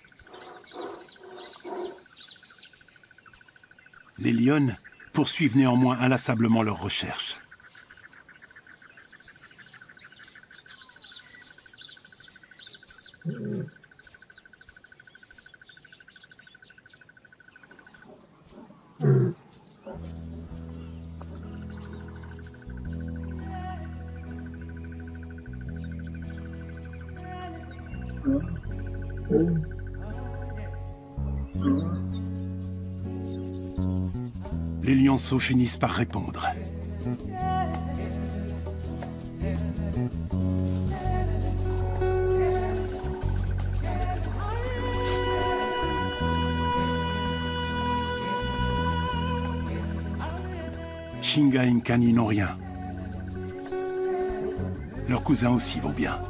Les lionnes poursuivent néanmoins inlassablement leurs recherches. Les lionceaux finissent par répondre. Shinga et Nkani n'ont rien. Leurs cousins aussi vont bien.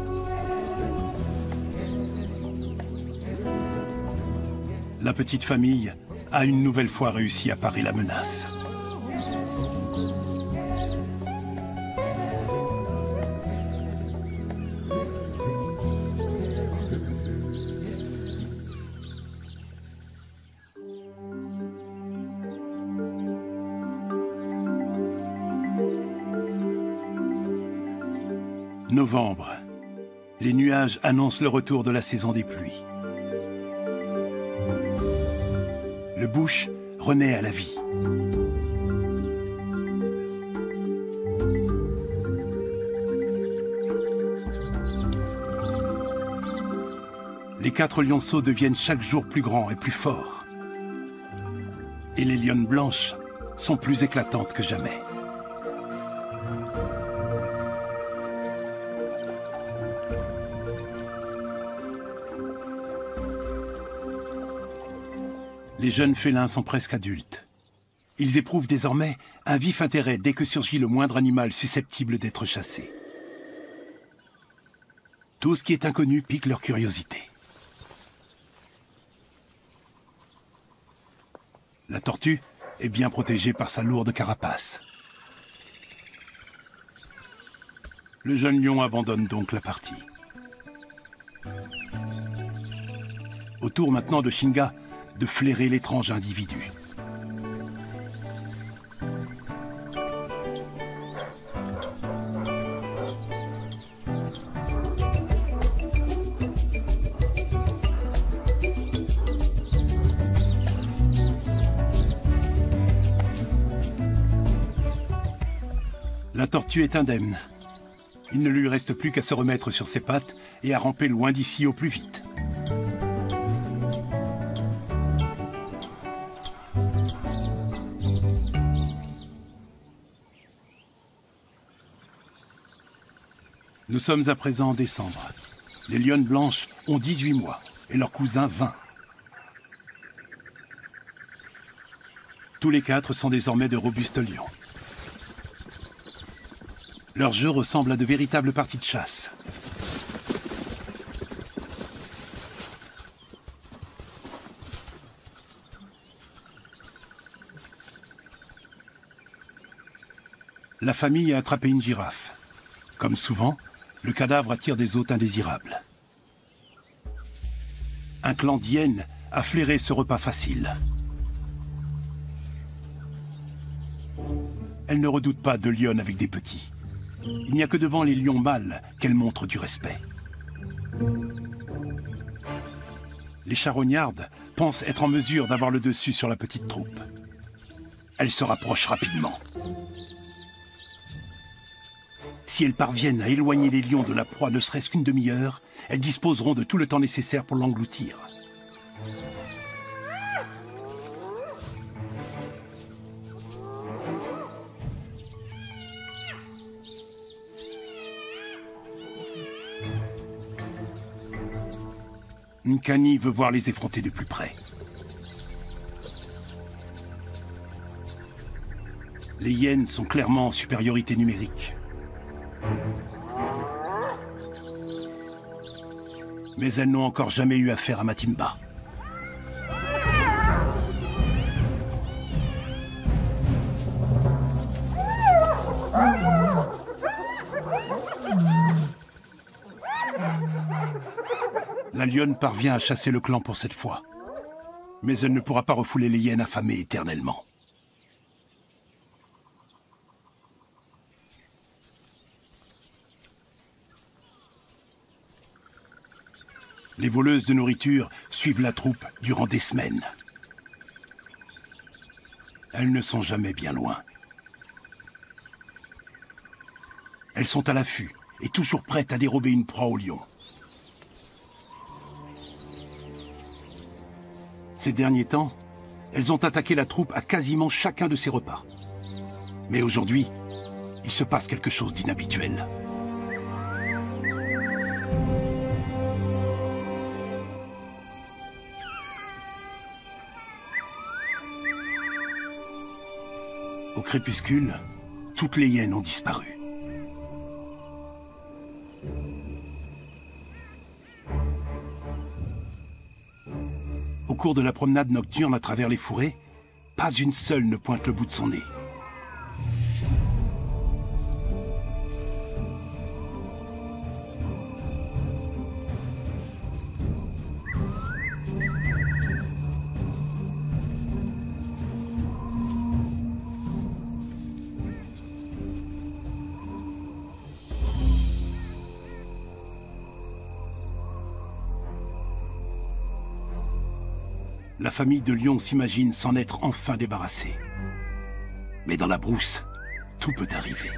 La petite famille a une nouvelle fois réussi à parer la menace. Novembre. Les nuages annoncent le retour de la saison des pluies. Le bush renaît à la vie. Les quatre lionceaux deviennent chaque jour plus grands et plus forts. Et les lionnes blanches sont plus éclatantes que jamais. Les jeunes félins sont presque adultes. Ils éprouvent désormais un vif intérêt dès que surgit le moindre animal susceptible d'être chassé. Tout ce qui est inconnu pique leur curiosité. La tortue est bien protégée par sa lourde carapace. Le jeune lion abandonne donc la partie. Au tour maintenant de Shinga de flairer l'étrange individu. La tortue est indemne. Il ne lui reste plus qu'à se remettre sur ses pattes et à ramper loin d'ici au plus vite. Nous sommes à présent en décembre. Les lionnes blanches ont dix-huit mois et leurs cousins vingt. Tous les quatre sont désormais de robustes lions. Leur jeu ressemble à de véritables parties de chasse. La famille a attrapé une girafe. Comme souvent, le cadavre attire des hôtes indésirables. Un clan d'hyènes a flairé ce repas facile. Elle ne redoute pas de lionnes avec des petits. Il n'y a que devant les lions mâles qu'elle montre du respect. Les charognardes pensent être en mesure d'avoir le dessus sur la petite troupe. Elle se rapproche rapidement. Si elles parviennent à éloigner les lions de la proie ne serait-ce qu'une demi-heure, elles disposeront de tout le temps nécessaire pour l'engloutir. Nkani veut voir les effronter de plus près. Les hyènes sont clairement en supériorité numérique. Mais elles n'ont encore jamais eu affaire à Matimba. La lionne parvient à chasser le clan pour cette fois. Mais elle ne pourra pas refouler les hyènes affamées éternellement. Les voleuses de nourriture suivent la troupe durant des semaines. Elles ne sont jamais bien loin. Elles sont à l'affût et toujours prêtes à dérober une proie au lion. Ces derniers temps, elles ont attaqué la troupe à quasiment chacun de ses repas. Mais aujourd'hui, il se passe quelque chose d'inhabituel. Au crépuscule, toutes les hyènes ont disparu. Au cours de la promenade nocturne à travers les fourrés, pas une seule ne pointe le bout de son nez. La famille de lions s'imagine s'en être enfin débarrassée. Mais dans la brousse, tout peut arriver.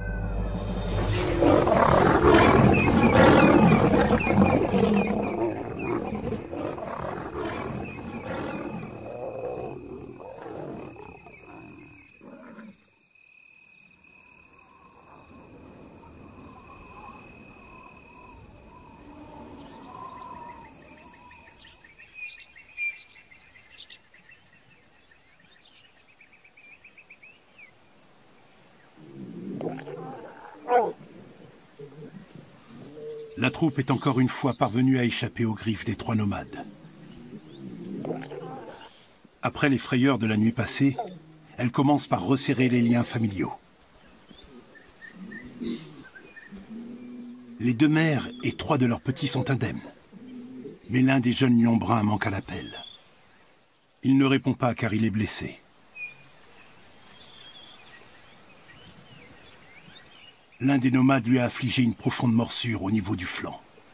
La troupe est encore une fois parvenue à échapper aux griffes des trois nomades. Après les frayeurs de la nuit passée, elle commence par resserrer les liens familiaux. Les deux mères et trois de leurs petits sont indemnes. Mais l'un des jeunes lions bruns manque à l'appel. Il ne répond pas car il est blessé. L'un des nomades lui a affligé une profonde morsure au niveau du flanc.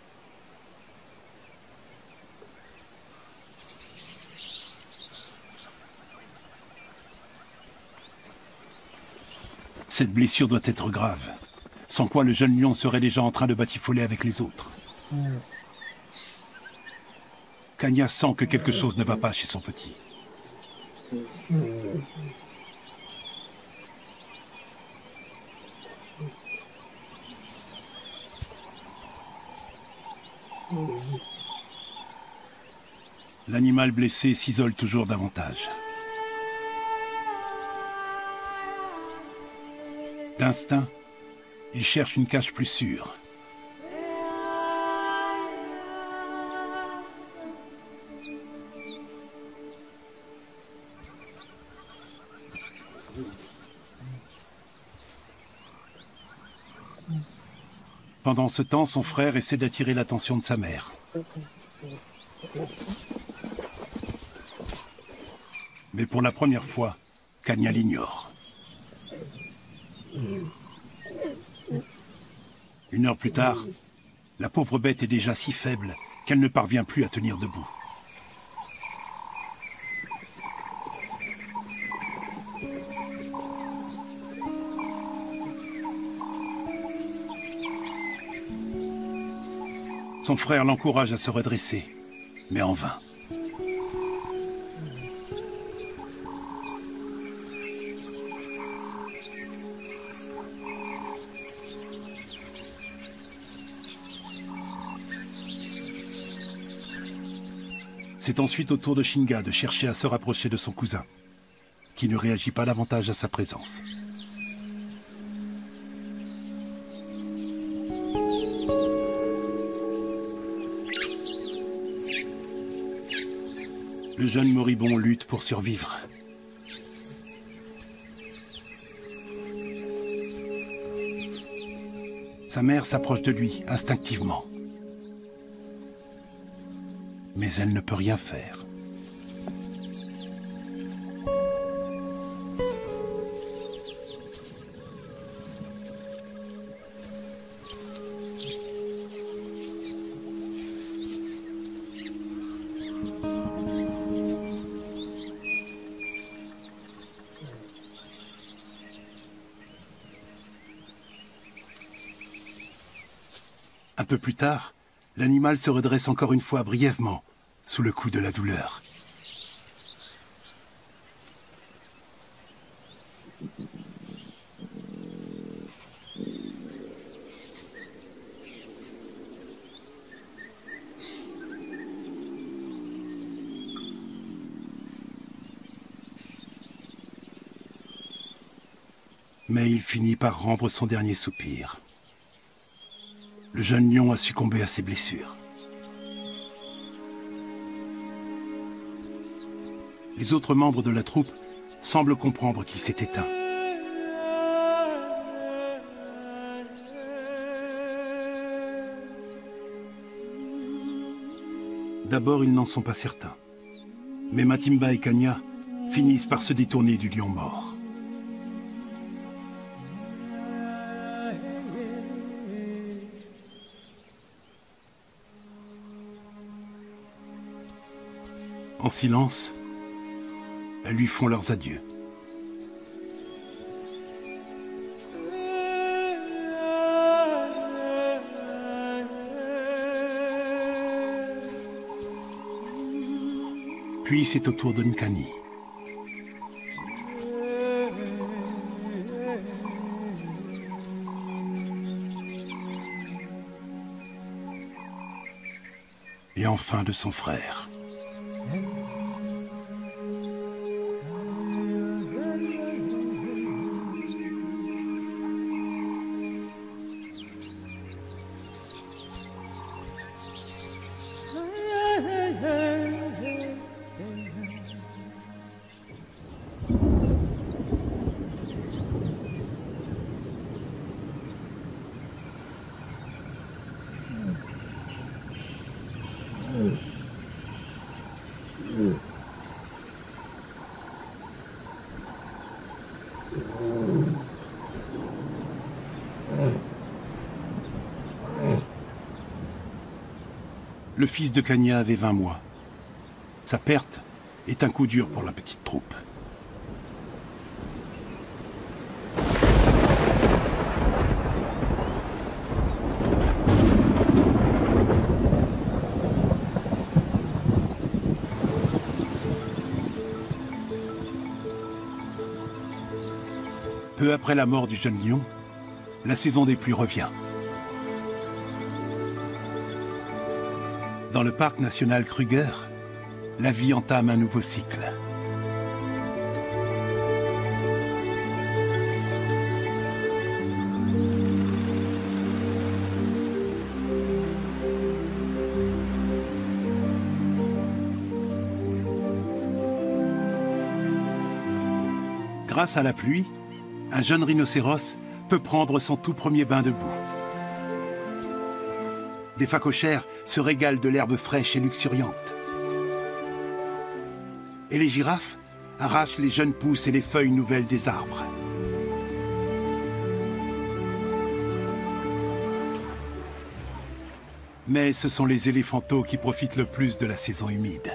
Cette blessure doit être grave, sans quoi le jeune lion serait déjà en train de batifoler avec les autres. Mm. Kanya sent que quelque chose ne va pas chez son petit. Mm. L'animal blessé s'isole toujours davantage. D'instinct, il cherche une cage plus sûre. Pendant ce temps, son frère essaie d'attirer l'attention de sa mère. Mais pour la première fois, Kanya l'ignore. Une heure plus tard, la pauvre bête est déjà si faible qu'elle ne parvient plus à tenir debout. Son frère l'encourage à se redresser, mais en vain. C'est ensuite au tour de Shinga de chercher à se rapprocher de son cousin, qui ne réagit pas davantage à sa présence. Le jeune moribond lutte pour survivre. Sa mère s'approche de lui instinctivement. Mais elle ne peut rien faire. Un peu plus tard, l'animal se redresse encore une fois brièvement, sous le coup de la douleur. Mais il finit par rendre son dernier soupir. Le jeune lion a succombé à ses blessures. Les autres membres de la troupe semblent comprendre qu'il s'est éteint. D'abord, ils n'en sont pas certains. Mais Matimba et Kanya finissent par se détourner du lion mort. En silence, elles lui font leurs adieux. Puis c'est au tour de Nkani. Et enfin de son frère. Le fils de Kanya avait vingt mois. Sa perte est un coup dur pour la petite troupe. Peu après la mort du jeune lion, la saison des pluies revient. Dans le parc national Kruger, la vie entame un nouveau cycle. Grâce à la pluie, un jeune rhinocéros peut prendre son tout premier bain de boue. Des phacochères se régalent de l'herbe fraîche et luxuriante. Et les girafes arrachent les jeunes pousses et les feuilles nouvelles des arbres. Mais ce sont les éléphantaux qui profitent le plus de la saison humide.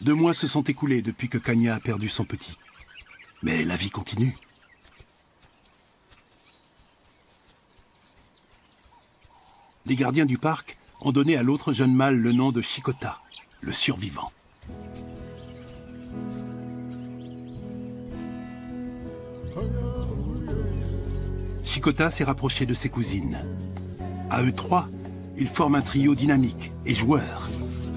Deux mois se sont écoulés depuis que Kanya a perdu son petit. Mais la vie continue. Les gardiens du parc ont donné à l'autre jeune mâle le nom de Chikota, le survivant. Chikota s'est rapproché de ses cousines. À eux trois, ils forment un trio dynamique et joueur.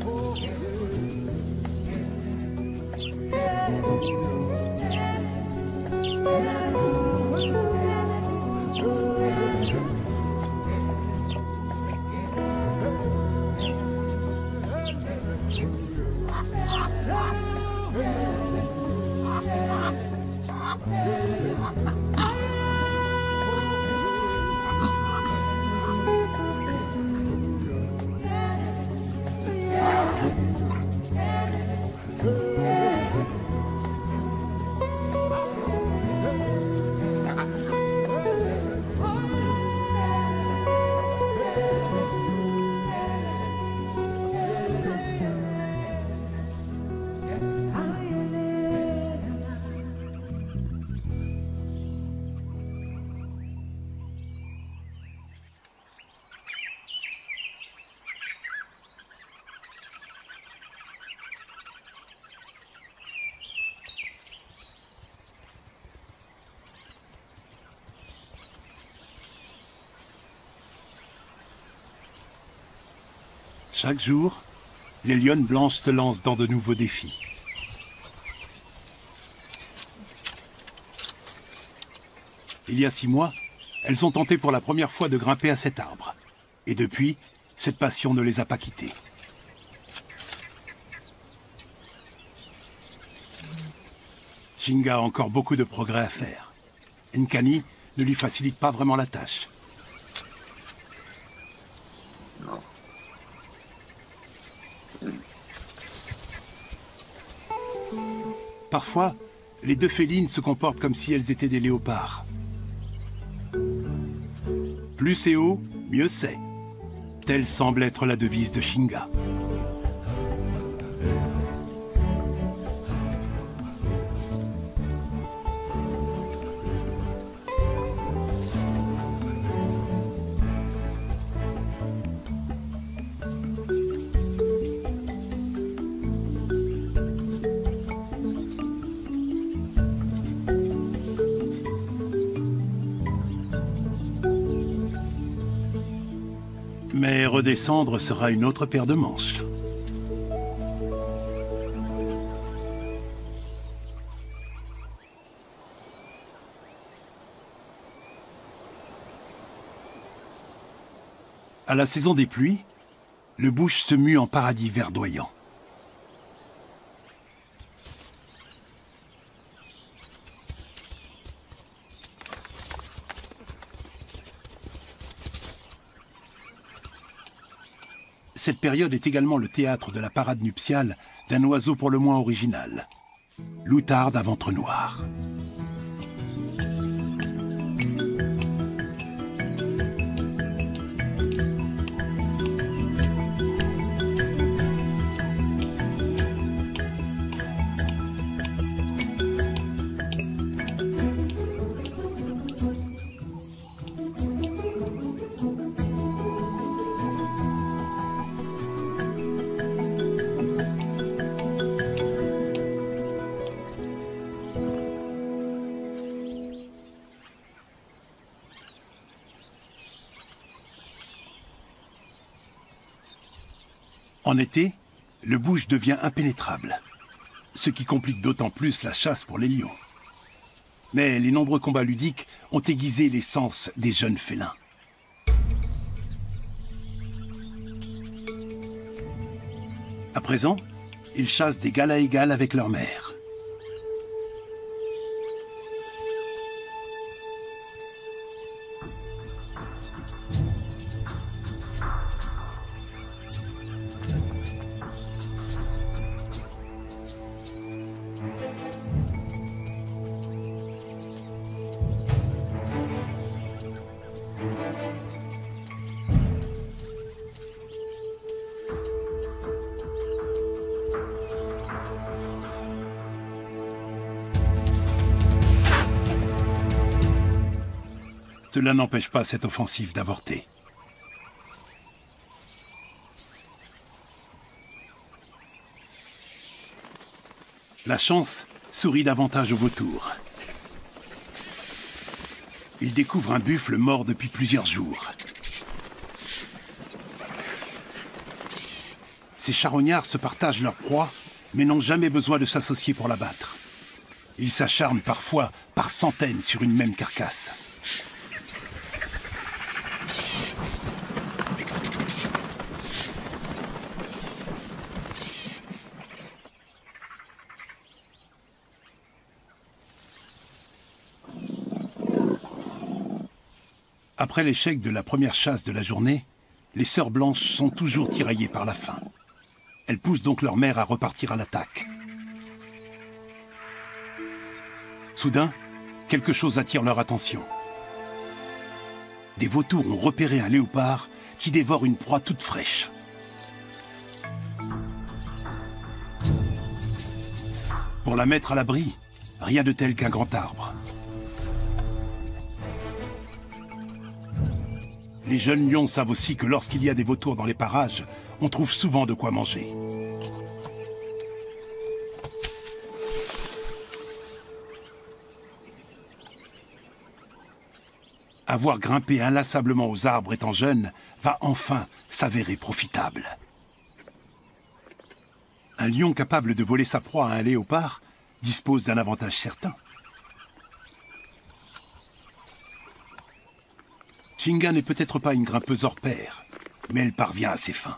Chaque jour, les lionnes blanches se lancent dans de nouveaux défis. Il y a six mois, elles ont tenté pour la première fois de grimper à cet arbre. Et depuis, cette passion ne les a pas quittées. Shinga a encore beaucoup de progrès à faire. Nkani ne lui facilite pas vraiment la tâche. Parfois, les deux félines se comportent comme si elles étaient des léopards. Plus c'est haut, mieux c'est. Telle semble être la devise de Shinga. Mais redescendre sera une autre paire de manches. À la saison des pluies, le bush se mue en paradis verdoyant. Cette période est également le théâtre de la parade nuptiale d'un oiseau pour le moins original, l'outarde à ventre noir. En été, le bush devient impénétrable, ce qui complique d'autant plus la chasse pour les lions. Mais les nombreux combats ludiques ont aiguisé les sens des jeunes félins. À présent, ils chassent d'égal à égal avec leur mère. Cela n'empêche pas cette offensive d'avorter. La chance sourit davantage aux vautours. Ils découvrent un buffle mort depuis plusieurs jours. Ces charognards se partagent leur proie, mais n'ont jamais besoin de s'associer pour l'abattre. Ils s'acharnent parfois par centaines sur une même carcasse. Après l'échec de la première chasse de la journée, les sœurs blanches sont toujours tiraillées par la faim. Elles poussent donc leur mère à repartir à l'attaque. Soudain, quelque chose attire leur attention. Des vautours ont repéré un léopard qui dévore une proie toute fraîche. Pour la mettre à l'abri, rien de tel qu'un grand arbre. Les jeunes lions savent aussi que lorsqu'il y a des vautours dans les parages, on trouve souvent de quoi manger. Avoir grimpé inlassablement aux arbres étant jeune va enfin s'avérer profitable. Un lion capable de voler sa proie à un léopard dispose d'un avantage certain. Shinga n'est peut-être pas une grimpeuse hors pair, mais elle parvient à ses fins.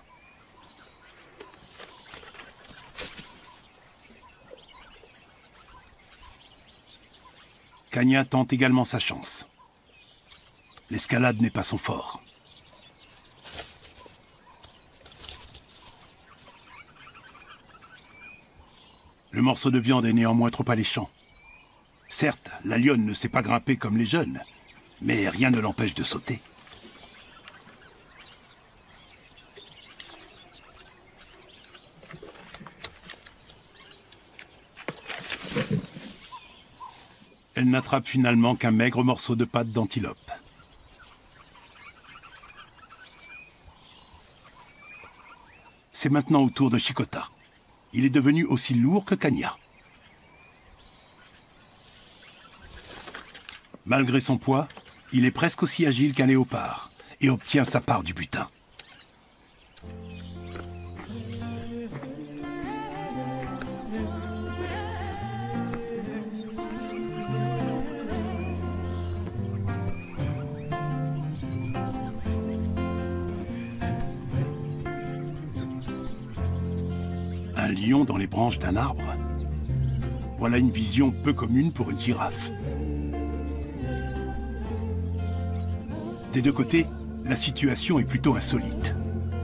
Kanya tente également sa chance. L'escalade n'est pas son fort. Le morceau de viande est néanmoins trop alléchant. Certes, la lionne ne sait pas grimper comme les jeunes, mais rien ne l'empêche de sauter. Elle n'attrape finalement qu'un maigre morceau de pâte d'antilope. C'est maintenant au tour de Chikota. Il est devenu aussi lourd que Kanya. Malgré son poids, il est presque aussi agile qu'un léopard et obtient sa part du butin. Un lion dans les branches d'un arbre. Voilà une vision peu commune pour une girafe. Des deux côtés, la situation est plutôt insolite.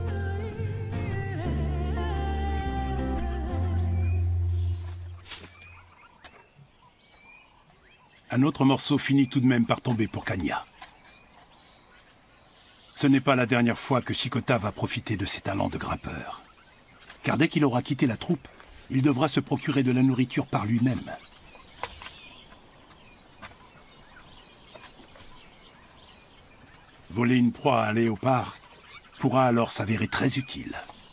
Un autre morceau finit tout de même par tomber pour Kanya. Ce n'est pas la dernière fois que Chikota va profiter de ses talents de grimpeur. Car dès qu'il aura quitté la troupe, il devra se procurer de la nourriture par lui-même. Voler une proie à un léopard pourra alors s'avérer très utile.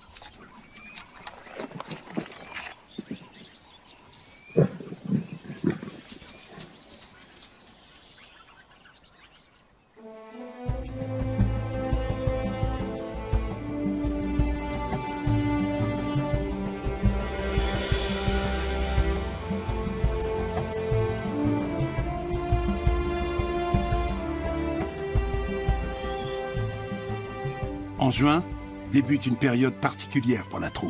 En juin, débute une période particulière pour la troupe.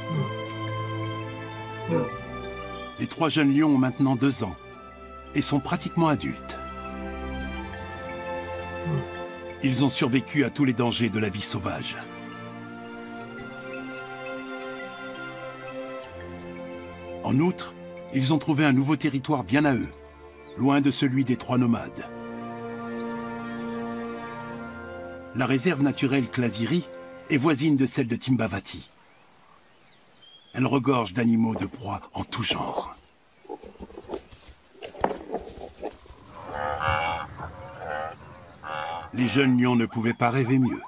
Les trois jeunes lions ont maintenant deux ans et sont pratiquement adultes. Ils ont survécu à tous les dangers de la vie sauvage. En outre, ils ont trouvé un nouveau territoire bien à eux, loin de celui des trois nomades. La réserve naturelle Klasiri est voisine de celle de Timbavati. Elle regorge d'animaux de proie en tout genre. Les jeunes lions ne pouvaient pas rêver mieux.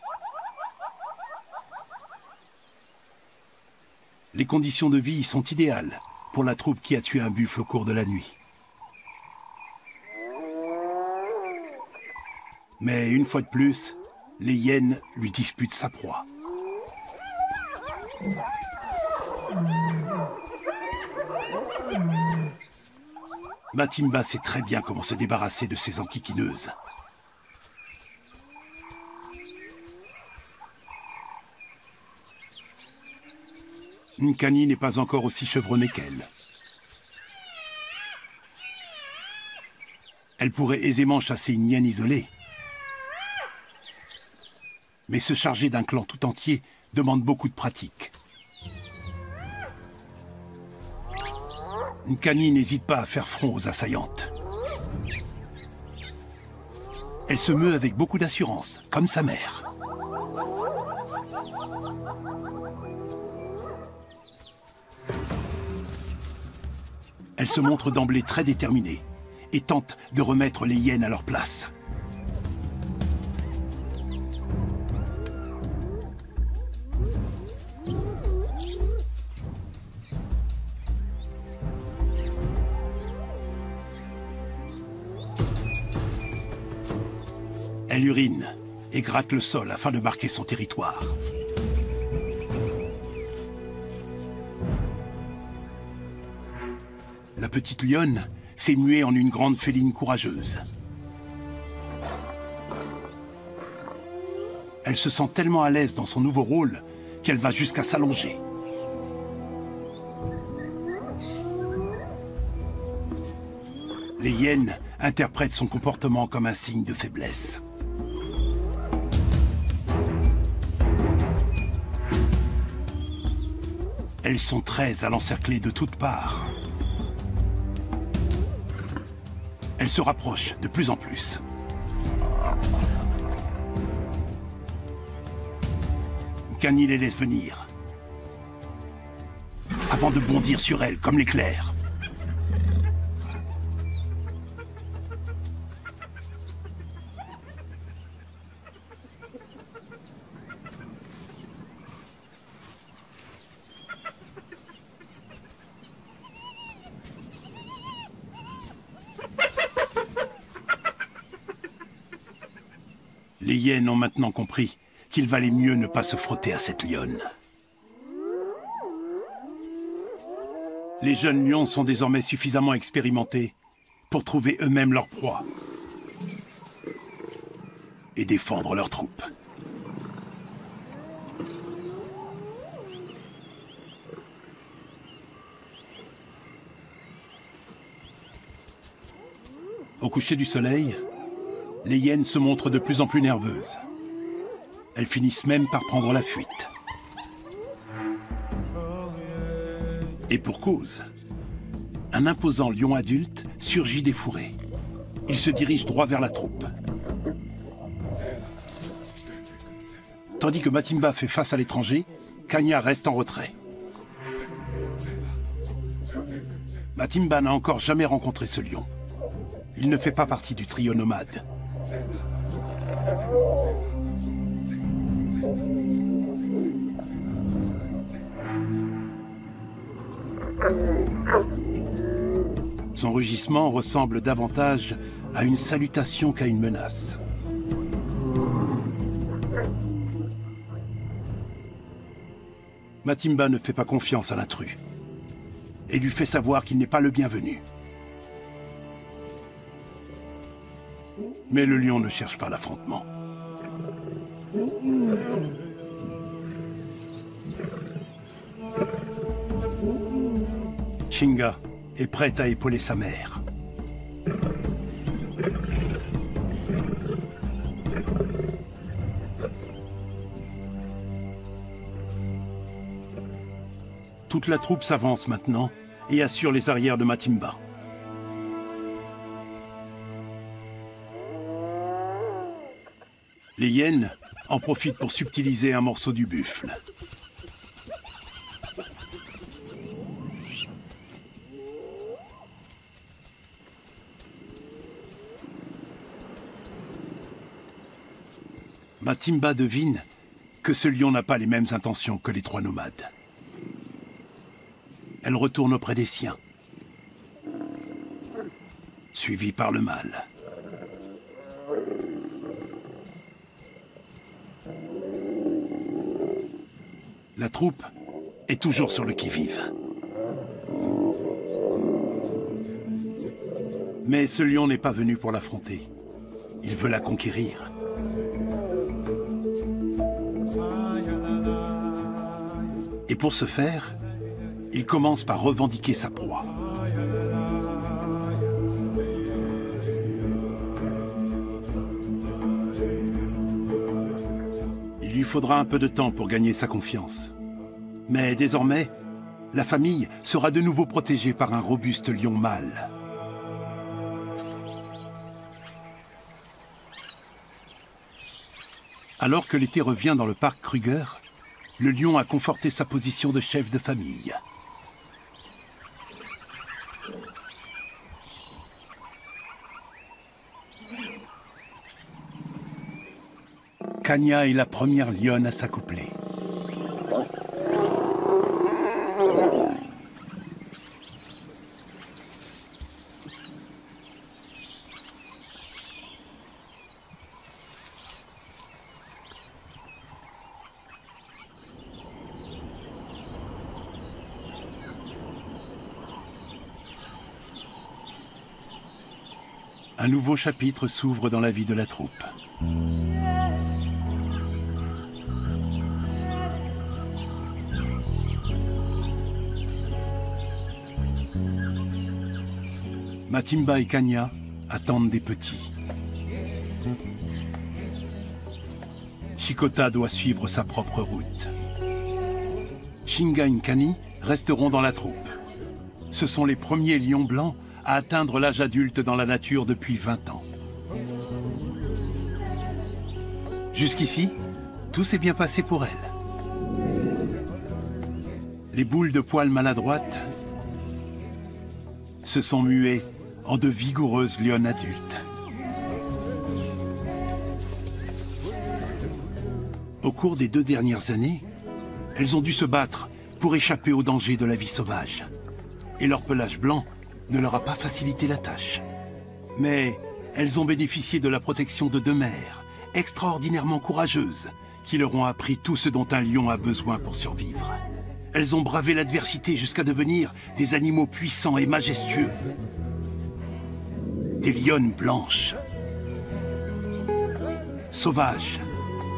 Les conditions de vie sont idéales pour la troupe qui a tué un buffle au cours de la nuit. Mais une fois de plus, les hyènes lui disputent sa proie. Matimba sait très bien comment se débarrasser de ces enquiquineuses. Nkani n'est pas encore aussi chevronnée qu'elle. Elle pourrait aisément chasser une hyène isolée. Mais se charger d'un clan tout entier demande beaucoup de pratique. Nkani n'hésite pas à faire front aux assaillantes. Elle se meut avec beaucoup d'assurance, comme sa mère. Elle se montre d'emblée très déterminée et tente de remettre les hyènes à leur place. Elle urine et gratte le sol afin de marquer son territoire. La petite lionne s'est muée en une grande féline courageuse. Elle se sent tellement à l'aise dans son nouveau rôle qu'elle va jusqu'à s'allonger. Les hyènes interprètent son comportement comme un signe de faiblesse. Elles sont treize à l'encercler de toutes parts. Elles se rapprochent de plus en plus. Nkani les laisse venir, avant de bondir sur elles comme l'éclair. Les hyènes ont maintenant compris qu'il valait mieux ne pas se frotter à cette lionne. Les jeunes lions sont désormais suffisamment expérimentés pour trouver eux-mêmes leur proie et défendre leur troupe. Au coucher du soleil, les hyènes se montrent de plus en plus nerveuses. Elles finissent même par prendre la fuite. Et pour cause, un imposant lion adulte surgit des fourrés. Il se dirige droit vers la troupe. Tandis que Matimba fait face à l'étranger, Kanya reste en retrait. Matimba n'a encore jamais rencontré ce lion. Il ne fait pas partie du trio nomade. Son rugissement ressemble davantage à une salutation qu'à une menace. Matimba ne fait pas confiance à l'intrus et lui fait savoir qu'il n'est pas le bienvenu. Mais le lion ne cherche pas l'affrontement. Chinga est prête à épauler sa mère. Toute la troupe s'avance maintenant et assure les arrières de Matimba. Les hyènes en profitent pour subtiliser un morceau du buffle. Matimba devine que ce lion n'a pas les mêmes intentions que les trois nomades. Elle retourne auprès des siens, suivie par le mâle. La troupe est toujours sur le qui-vive. Mais ce lion n'est pas venu pour l'affronter. Il veut la conquérir. Et pour ce faire, il commence par revendiquer sa proie. Il lui faudra un peu de temps pour gagner sa confiance. Mais désormais, la famille sera de nouveau protégée par un robuste lion mâle. Alors que l'été revient dans le parc Kruger, le lion a conforté sa position de chef de famille. Kanya est la première lionne à s'accoupler. Un nouveau chapitre s'ouvre dans la vie de la troupe. Matimba et Kanya attendent des petits. Chikota doit suivre sa propre route. Shinga et Kani resteront dans la troupe. Ce sont les premiers lions blancs à atteindre l'âge adulte dans la nature depuis vingt ans. Jusqu'ici, tout s'est bien passé pour elle. Les boules de poils maladroites se sont muées en de vigoureuses lionnes adultes. Au cours des deux dernières années, elles ont dû se battre pour échapper aux dangers de la vie sauvage. Et leur pelage blanc ne leur a pas facilité la tâche. Mais elles ont bénéficié de la protection de deux mères, extraordinairement courageuses, qui leur ont appris tout ce dont un lion a besoin pour survivre. Elles ont bravé l'adversité jusqu'à devenir des animaux puissants et majestueux. Des lionnes blanches. Sauvages.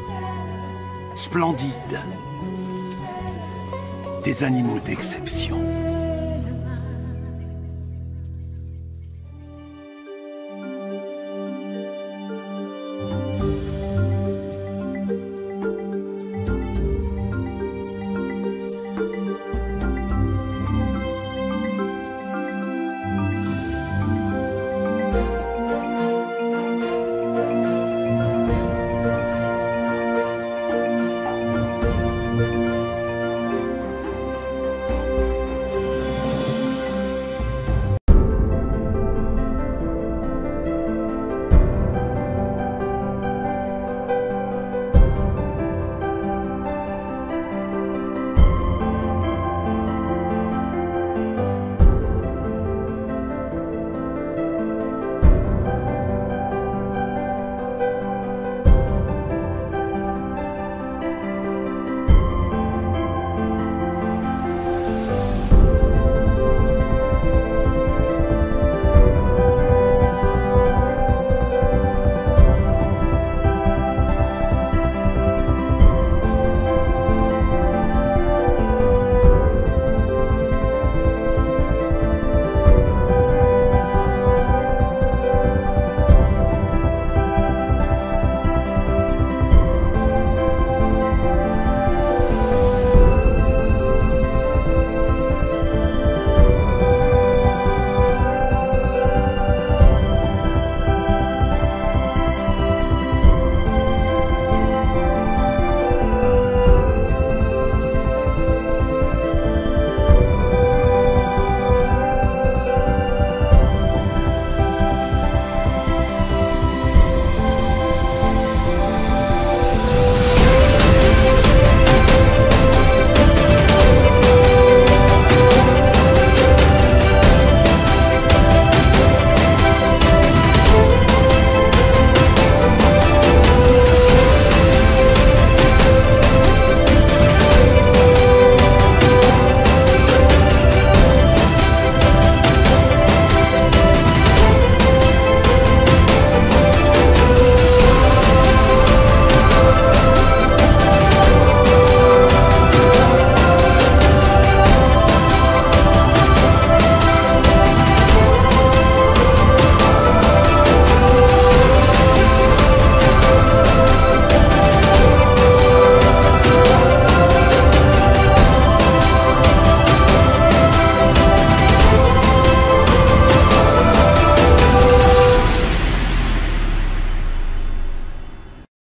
Splendides. Des animaux d'exception.